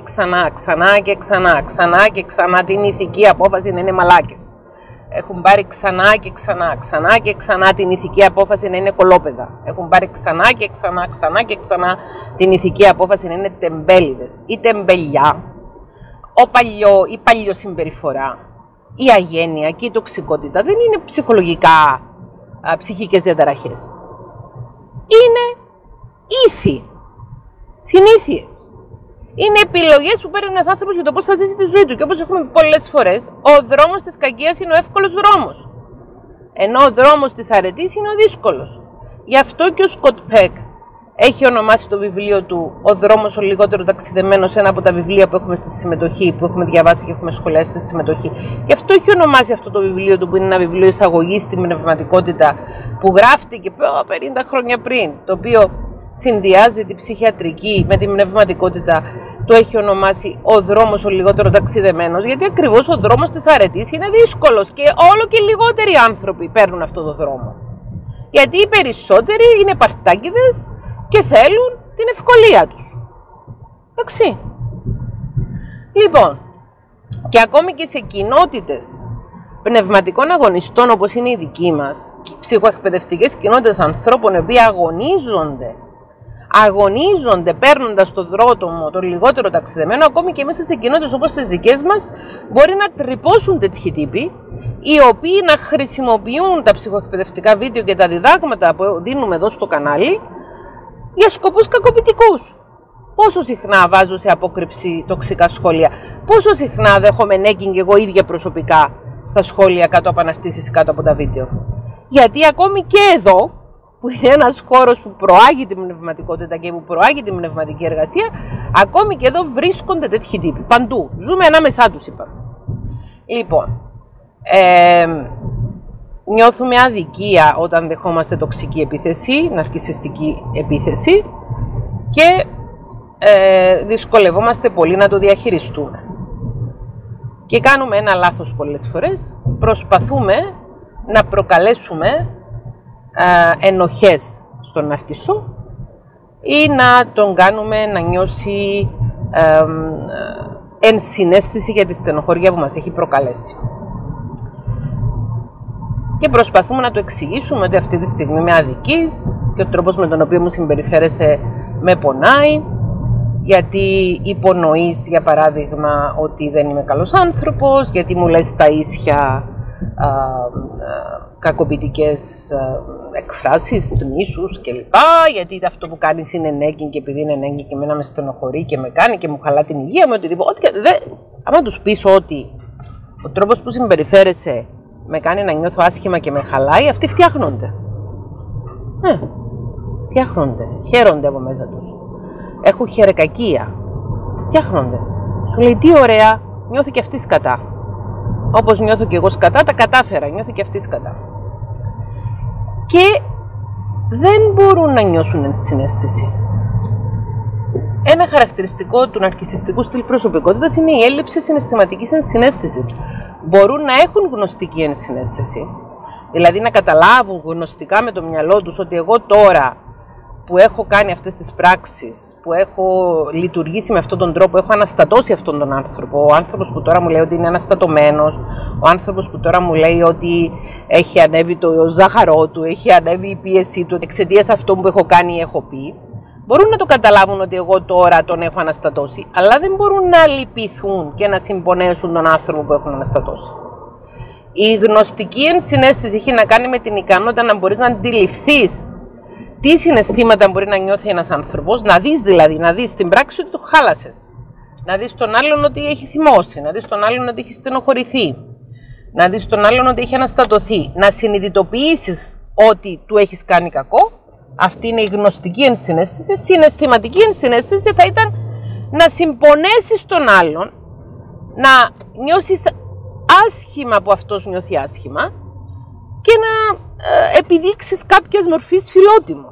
ξανά την ηθική απόφαση να είναι μαλάκες. Έχουν πάρει ξανά και ξανά την ηθική απόφαση να είναι κολόπεδα. Έχουν πάρει ξανά και ξανά την ηθική απόφαση να είναι τεμπέληδες ή τεμπελιά, η παλιοσυμπεριφορά. Η αγένεια και η τοξικότητα δεν είναι ψυχολογικά ψυχικές διαταραχές. Είναι ήθη, συνήθειες. Είναι επιλογές που παίρνει ένας άνθρωπος για το πώς θα ζήσει τη ζωή του. Και όπως έχουμε πολλές φορές, ο δρόμος της κακίας είναι ο εύκολος δρόμος. Ενώ ο δρόμος της αρετής είναι ο δύσκολος. Γι' αυτό και ο Σκοτ Πεκ έχει ονομάσει το βιβλίο του «Ο δρόμος ο λιγότερο ταξιδεμένος», ένα από τα βιβλία που έχουμε στη συμμετοχή, που έχουμε διαβάσει και έχουμε σχολιάσει στη συμμετοχή. Γι' αυτό έχει ονομάσει αυτό το βιβλίο του, που είναι ένα βιβλίο εισαγωγή στη πνευματικότητα, που γράφτηκε 50 χρόνια πριν, το οποίο συνδυάζει τη ψυχιατρική με τη πνευματικότητα. Το έχει ονομάσει «Ο δρόμος ο λιγότερο ταξιδεμένος», γιατί ακριβώς ο δρόμος της αρετής είναι δύσκολος και όλο και λιγότεροι άνθρωποι παίρνουν αυτό το δρόμο. Γιατί οι περισσότεροι είναι παρτάκιδες και θέλουν την ευκολία τους. Εντάξει. Λοιπόν, και ακόμη και σε κοινότητες πνευματικών αγωνιστών όπως είναι η δική μας, ψυχοεκπαιδευτικές κοινότητες ανθρώπων οι οποίοι αγωνίζονται αγωνίζονται παίρνοντας το δρόμο το λιγότερο ταξιδεμένο, ακόμη και μέσα σε κοινότητες όπως τις δικές μας, μπορεί να τρυπώσουν τέτοιοι τύποι, οι οποίοι να χρησιμοποιούν τα ψυχοεκπαιδευτικά βίντεο και τα διδάγματα που δίνουμε εδώ στο κανάλι για σκοπούς κακοποιητικούς. Πόσο συχνά βάζω σε απόκρυψη τοξικά σχόλια, πόσο συχνά δέχομαι νέγκινγκ εγώ ίδια προσωπικά στα σχόλια κάτω από αναρτήσεις κάτω από τα βίντεο. Γιατί ακόμη και εδώ, που είναι ένας χώρος που προάγει την πνευματικότητα και που προάγει την πνευματική εργασία, ακόμη και εδώ βρίσκονται τέτοιοι τύποι. Παντού. Ζούμε ανάμεσά τους, είπαμε. Λοιπόν, νιώθουμε αδικία όταν δεχόμαστε τοξική επίθεση, ναρκισσιστική επίθεση και δυσκολευόμαστε πολύ να το διαχειριστούμε. Και κάνουμε ένα λάθος πολλές φορές, προσπαθούμε να προκαλέσουμε ενοχές στον ναρκισσό ή να τον κάνουμε να νιώσει ενσυναίσθηση για τη στενοχώρια που μας έχει προκαλέσει. Και προσπαθούμε να του εξηγήσουμε ότι αυτή τη στιγμή με αδικείς και ο τρόπος με τον οποίο μου συμπεριφέρεσαι με πονάει, γιατί υπονοείς, για παράδειγμα, ότι δεν είμαι καλός άνθρωπος, γιατί μου λες τα ίσια κακοποιητικές εκφράσεις, μίσους κλπ. Γιατί αυτό που κάνεις είναι νέγκινγκ και επειδή είναι νέγκινγκ και εμένα με στενοχωρεί και με κάνει και μου χαλά την υγεία, με οτιδήποτε. Άμα τους πεις ότι ο τρόπος που συμπεριφέρεσαι με κάνει να νιώθω άσχημα και με χαλάει, αυτοί φτιάχνονται. Φτιάχνονται, χαίρονται από μέσα τους. Έχουν χερεκακία. Φτιάχνονται. Σου λέει τι ωραία, νιώθει και αυτή σκατά. Όπως νιώθω και εγώ σκατά, τα κατάφερα, νιώθει και αυτή σκατά. Και δεν μπορούν να νιώσουν ενσυναίσθηση. Ένα χαρακτηριστικό του ναρκισσιστικού στυλ προσωπικότητας είναι η έλλειψη συναισθηματικής ενσυναίσθησης. Μπορούν να έχουν γνωστική ενσυναίσθηση, δηλαδή να καταλάβουν γνωστικά με το μυαλό τους ότι εγώ τώρα που έχω κάνει αυτές τις πράξεις, που έχω λειτουργήσει με αυτόν τον τρόπο, έχω αναστατώσει αυτόν τον άνθρωπο, ο άνθρωπος που τώρα μου λέει ότι είναι αναστατωμένος, ο άνθρωπος που τώρα μου λέει ότι έχει ανέβει το ζάχαρό του, έχει ανέβει η πίεσή του εξαιτίας αυτού που έχω κάνει ή έχω πει, μπορούν να το καταλάβουν ότι εγώ τώρα τον έχω αναστατώσει, αλλά δεν μπορούν να λυπηθούν και να συμπονέσουν τον άνθρωπο που έχουν αναστατώσει. Η γνωστική ενσυναίσθηση έχει να κάνει με την ικανότητα να μπορείς να αντιληφθείς τι συναισθήματα μπορεί να νιώθει ένας άνθρωπος, να δεις δηλαδή, να δεις την πράξη ότι το χάλασες. Να δεις τον άλλον ότι έχει θυμώσει, να δεις τον άλλον ότι έχει στενοχωρηθεί, να δεις τον άλλον ότι έχει αναστατωθεί, να συνειδητοποιήσεις ότι του έχεις κάνει κακό. Αυτή είναι η γνωστική ενσυναίσθηση. Συναισθηματική ενσυναίσθηση θα ήταν να συμπονέσεις τον άλλον, να νιώσεις άσχημα που αυτός νιώθει άσχημα και να επιδείξεις κάποιας μορφής φιλότιμο.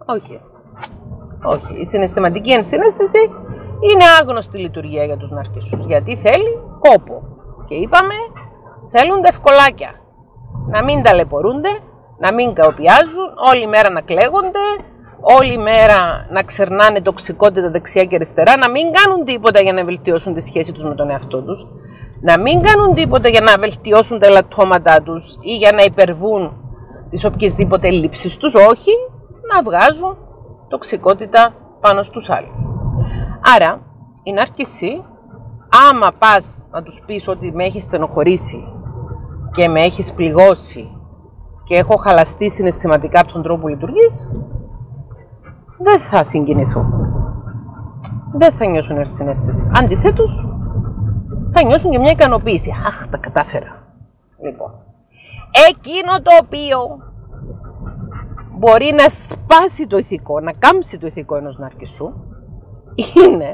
Όχι. Η συναισθηματική ενσυναίσθηση είναι άγνωστη λειτουργία για τους ναρκισσούς, γιατί θέλει κόπο. Και είπαμε, θέλουν τα ευκολάκια. Να μην ταλαιπωρούνται, να μην καοπιάζουν, όλη μέρα να κλαίγονται, όλη μέρα να ξερνάνε τοξικότητα δεξιά και αριστερά, να μην κάνουν τίποτα για να βελτιώσουν τη σχέση τους με τον εαυτό τους, να μην κάνουν τίποτα για να βελτιώσουν τα ελαττώματά τους ή για να υπερβούν τις οποιασδήποτε λήψεις τους, όχι, να βγάζουν τοξικότητα πάνω στους άλλους. Άρα, η νάρκισση, άμα πας να τους πεις ότι με έχεις στενοχωρήσει και με έχεις πληγώσει και έχω χαλαστεί συναισθηματικά από τον τρόπο που λειτουργείς, δεν θα συγκινηθούν. Δεν θα νιώσουν ενσυναίσθηση. Αντιθέτως, θα νιώσουν και μια ικανοποίηση. Αχ, τα κατάφερα. Λοιπόν, εκείνο το οποίο μπορεί να σπάσει το ηθικό, να κάμψει το ηθικό ενός ναρκισσού, είναι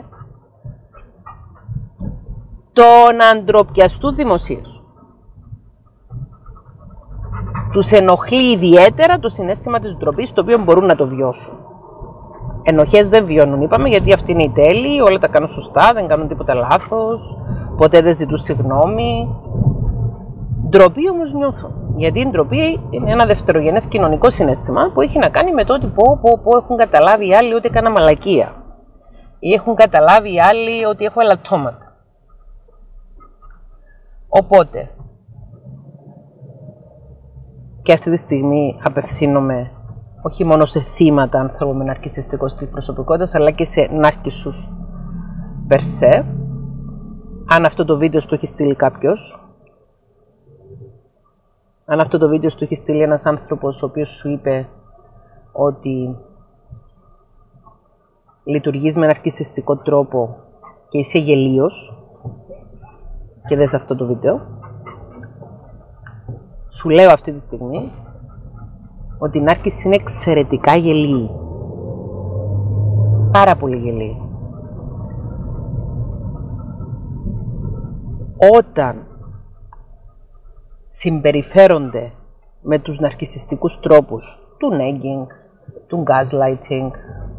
το να ντροπιαστούν δημοσίως. Τους ενοχλεί ιδιαίτερα το συναίσθημα της ντροπής, το οποίο μπορούν να το βιώσουν. Ενοχές δεν βιώνουν, είπαμε, γιατί αυτή είναι η τέλη, όλα τα κάνουν σωστά, δεν κάνουν τίποτα λάθος, ποτέ δεν ζητούν συγγνώμη. Ντροπή όμως νιώθουν, γιατί η ντροπή είναι ένα δευτερογενές κοινωνικό συναίσθημα που έχει να κάνει με το ότι έχουν καταλάβει οι άλλοι ότι έκανα μαλακία ή έχουν καταλάβει οι άλλοι ότι έχω ελαττώματα. Οπότε, και αυτή τη στιγμή απευθύνομαι όχι μόνο σε θύματα ανθρώπων με ναρκισσιστικό στυλ προσωπικότητας, αλλά και σε ναρκισσούς περσέ. Αν αυτό το βίντεο σου το έχει στείλει κάποιος, αν αυτό το βίντεο σου το έχει στείλει ένας άνθρωπος ο οποίος σου είπε ότι λειτουργείς με ναρκισσιστικό τρόπο και είσαι γελίος και δες αυτό το βίντεο, σου λέω αυτή τη στιγμή ότι η νάρκισση είναι εξαιρετικά γελίη. Πάρα πολύ γελίη. Όταν συμπεριφέρονται με τους ναρκισσιστικούς τρόπους του nagging, του gaslighting,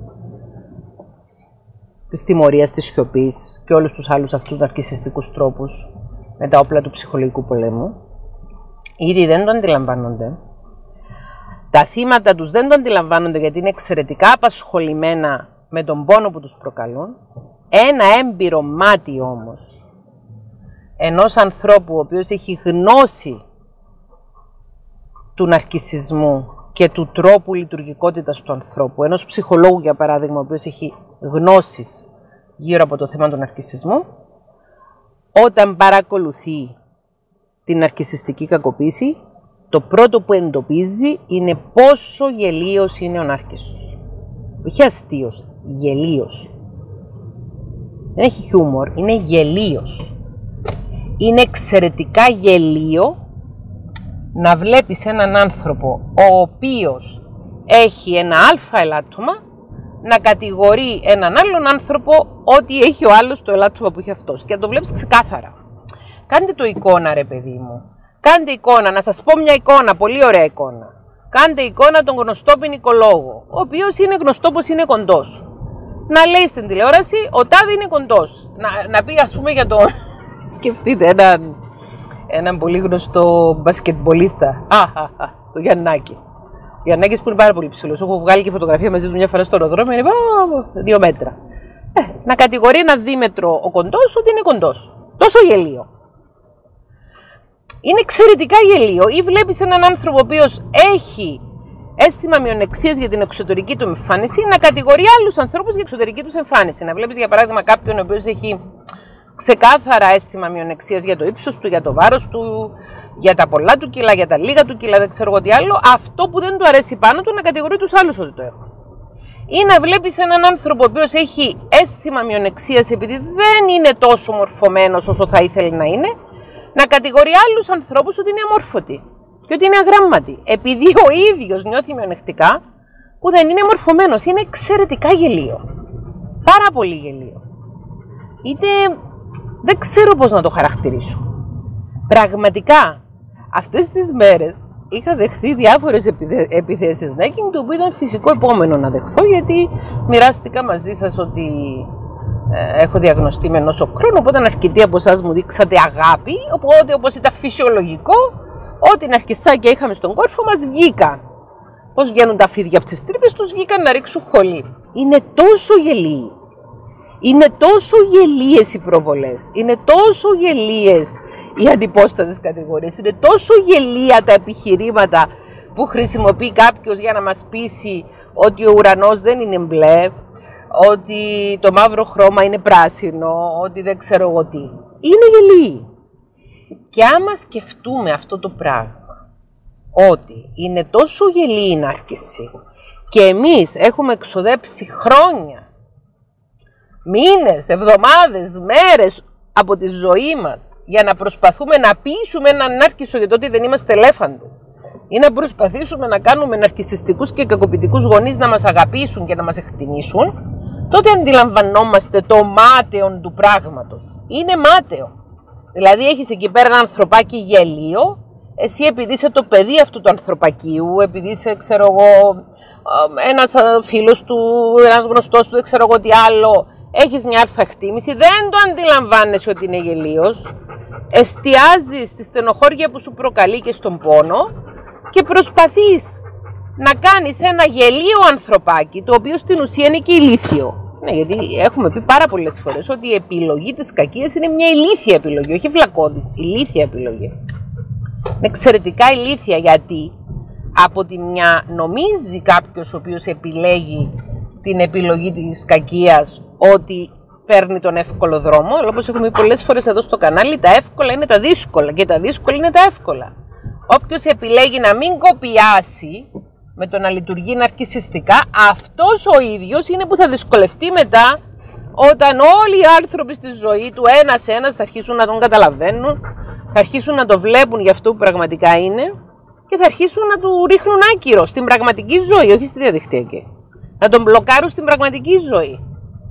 της τιμωρίας, της σιωπής και όλους τους άλλους αυτούς ναρκισσιστικούς τρόπους με τα όπλα του ψυχολογικού πολέμου, ήδη δεν το αντιλαμβάνονται. Τα θύματα τους δεν το αντιλαμβάνονται γιατί είναι εξαιρετικά απασχολημένα με τον πόνο που τους προκαλούν. Ένα έμπειρο μάτι όμως ενός ανθρώπου ο οποίος έχει γνώση του ναρκισσισμού και του τρόπου λειτουργικότητας του ανθρώπου, ενός ψυχολόγου για παράδειγμα ο οποίος έχει γνώσεις γύρω από το θέμα του ναρκισσισμού, όταν παρακολουθεί την ναρκισσιστική κακοποίηση, το πρώτο που εντοπίζει είναι πόσο γελίος είναι ο νάρκισσος. Όχι αστείος, γελίος. Δεν έχει χιούμορ, είναι γελίος. Είναι εξαιρετικά γελίο να βλέπεις έναν άνθρωπο ο οποίος έχει ένα αλφα ελάττωμα να κατηγορεί έναν άλλον άνθρωπο ότι έχει ο άλλος το ελάττωμα που έχει αυτός. Και να το βλέπεις ξεκάθαρα. Κάντε το εικόνα ρε παιδί μου. Κάντε εικόνα, να σας πω μια εικόνα, πολύ ωραία εικόνα. Κάντε εικόνα τον γνωστό ποινικολόγο, ο οποίος είναι γνωστό πως είναι κοντός. Να λέει στην τηλεόραση, ο τάδε είναι κοντός. Να πει ας πούμε για τον... Σκεφτείτε έναν πολύ γνωστό μπασκετμπολίστα. Το Γιαννάκη. Ο Γιαννάκης που είναι πάρα πολύ ψηλός. Έχω βγάλει και φωτογραφία μαζί του μια φορά στο αεροδρόμιο, είναι 2 μέτρα. Να κατηγορεί ένα δίμετρο ο κοντός ότι είναι κοντός. Τόσο γελίο. Είναι εξαιρετικά γελίο. Ή βλέπεις έναν άνθρωπο ο οποίος έχει αίσθημα μειονεξίας για την εξωτερική του εμφάνιση να κατηγορεί άλλους ανθρώπους για εξωτερική τους εμφάνιση. Να βλέπεις για παράδειγμα κάποιον ο οποίος έχει ξεκάθαρα αίσθημα μειονεξίας για το ύψος του, για το βάρος του, για τα πολλά του κιλά, για τα λίγα του κιλά, δεν ξέρω εγώ τι άλλο. Αυτό που δεν του αρέσει πάνω του να κατηγορεί τους άλλους ότι το έχουν. Ή να βλέπεις έναν άνθρωπο ο οποίος έχει αίσθημα μειονεξίας επειδή δεν είναι τόσο μορφωμένος όσο θα ήθελε να είναι, να κατηγορεί άλλους ανθρώπους ότι είναι αμόρφωτοι και ότι είναι αγράμματοι, επειδή ο ίδιος νιώθει μειονεκτικά που δεν είναι μορφωμένος. Είναι εξαιρετικά γελίο. Πάρα πολύ γελίο. Δεν ξέρω πώς να το χαρακτηρίσω. Πραγματικά, αυτές τις μέρες είχα δεχθεί διάφορες επιθέσεις nagging, το οποίο ήταν φυσικό επόμενο να δεχθώ, γιατί μοιράστηκα μαζί σας ότι έχω διαγνωστεί με νόσο Crohn, οπότε αρκετοί από εσάς μου δείξατε αγάπη, οπότε όπως ήταν φυσιολογικό, ό,τι ναρκισσάκια είχαμε στον κόρφο μας βγήκαν. Πώς βγαίνουν τα φίδια από τις τρύπες τους, βγήκαν να ρίξουν χολή. Είναι τόσο γελίοι. Είναι τόσο γελίες οι προβολές, είναι τόσο γελίες οι αντιπόστατες κατηγορίες, είναι τόσο γελία τα επιχειρήματα που χρησιμοποιεί κάποιος για να μας πείσει ότι ο ουρανός δεν είναι μπλε, ότι το μαύρο χρώμα είναι πράσινο, ότι δεν ξέρω εγώ τι. Είναι γελίοι. Και άμα σκεφτούμε αυτό το πράγμα, ότι είναι τόσο γελίη η νάρκισση και εμείς έχουμε εξοδέψει χρόνια, μήνες, εβδομάδες, μέρες από τη ζωή μας για να προσπαθούμε να πείσουμε έναν νάρκισσο για το ότι δεν είμαστε ελέφαντες ή να προσπαθήσουμε να κάνουμε ναρκισσιστικούς και κακοποιητικούς γονείς να μας αγαπήσουν και να μας εκτιμήσουν, τότε αντιλαμβανόμαστε το μάταιο του πράγματος. Είναι μάταιο. Δηλαδή έχεις εκεί πέρα ένα ανθρωπάκι γελίο, εσύ επειδή είσαι το παιδί αυτού του ανθρωπακίου, επειδή είσαι, ξέρω εγώ, ένας φίλος του, ένας γνωστός του, δεν ξέρω εγώ τι άλλο, έχεις μια αλφα εκτίμηση, δεν το αντιλαμβάνεσαι ότι είναι γελίος, εστιάζεις στη στενοχώρια που σου προκαλεί και στον πόνο και προσπαθείς να κάνεις ένα γελίο ανθρωπάκι, το οποίο στην ουσία είναι και ηλίθιο. Ναι, γιατί έχουμε πει πάρα πολλές φορές ότι η επιλογή της κακίας είναι μια ηλίθια επιλογή, όχι βλακώδης, ηλίθια επιλογή. Είναι εξαιρετικά ηλίθια, γιατί από τη μια νομίζει κάποιος ο οποίος επιλέγει την επιλογή της κακίας ότι παίρνει τον εύκολο δρόμο, αλλά όπως έχουμε πει πολλές φορές εδώ στο κανάλι, τα εύκολα είναι τα δύσκολα και τα δύσκολα είναι τα εύκολα. Όποιος επιλέγει να μην κοπιάσει με το να λειτουργεί ναρκισσιστικά, αυτός ο ίδιος είναι που θα δυσκολευτεί μετά, όταν όλοι οι άνθρωποι στη ζωή του ένας-ένας θα αρχίσουν να τον καταλαβαίνουν, θα αρχίσουν να το βλέπουν για αυτό που πραγματικά είναι και θα αρχίσουν να του ρίχνουν άκυρο στην πραγματική ζωή, όχι στη διαδικτυακή. Να τον μπλοκάρουν στην πραγματική ζωή.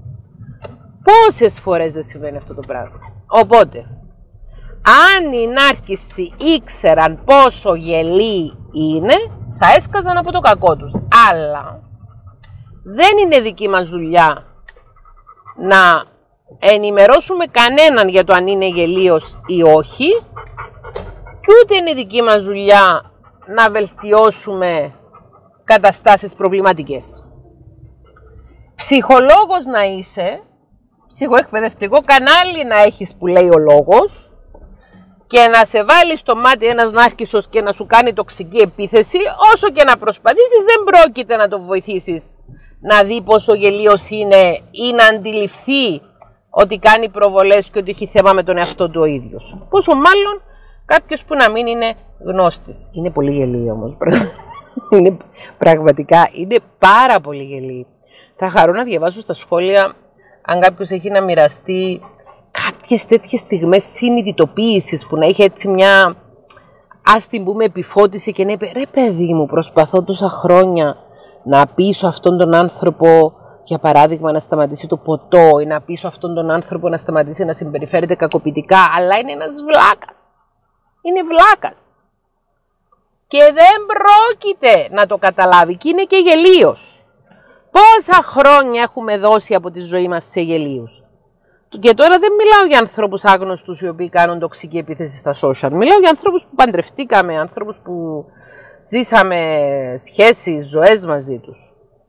Πόσες φορές δεν συμβαίνει αυτό το πράγμα. Οπότε, αν οι νάρκισσοι ήξεραν πόσο γελοί είναι, θα έσκαζαν από το κακό τους. Αλλά δεν είναι δική μας δουλειά να ενημερώσουμε κανέναν για το αν είναι γελίος ή όχι, και ούτε είναι δική μας δουλειά να βελτιώσουμε καταστάσεις προβληματικές. Ψυχολόγος να είσαι, ψυχοεκπαιδευτικό κανάλι να έχεις που λέει ο λόγος, και να σε βάλει στο μάτι ένας νάρκισσος και να σου κάνει τοξική επίθεση, όσο και να προσπαθήσεις δεν πρόκειται να το βοηθήσεις να δει πόσο γελίος είναι ή να αντιληφθεί ότι κάνει προβολές και ότι έχει θέμα με τον εαυτό του ο ίδιος. Πόσο μάλλον κάποιος που να μην είναι γνώστης. Είναι πολύ γελί όμως. Πραγματικά είναι πάρα πολύ γελί. Θα χαρώ να διαβάσω στα σχόλια αν κάποιος έχει να μοιραστεί κάποιες τέτοιες στιγμές συνειδητοποίησης, που να είχε έτσι μια, ας την πούμε, επιφώτιση και να είπε ρε παιδί μου, προσπαθώ τόσα χρόνια να πείσω αυτόν τον άνθρωπο, για παράδειγμα, να σταματήσει το ποτό, ή να πείσω αυτόν τον άνθρωπο να σταματήσει να συμπεριφέρεται κακοποιητικά, αλλά είναι ένας βλάκας. Είναι βλάκας. Και δεν πρόκειται να το καταλάβει και είναι και γελίος. Πόσα χρόνια έχουμε δώσει από τη ζωή μας σε γελίους. Και τώρα δεν μιλάω για ανθρώπους άγνωστους οι οποίοι κάνουν τοξική επίθεση στα social. Μιλάω για ανθρώπους που παντρευτήκαμε, ανθρώπους που ζήσαμε σχέσεις, ζωές μαζί τους.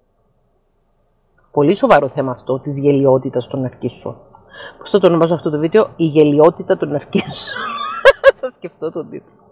Πολύ σοβαρό θέμα αυτό της γελιότητας των ναρκισσών. Πώς θα το ονομάσω αυτό το βίντεο? Η γελιότητα των ναρκισσών. Θα σκεφτώ τον τίτλο.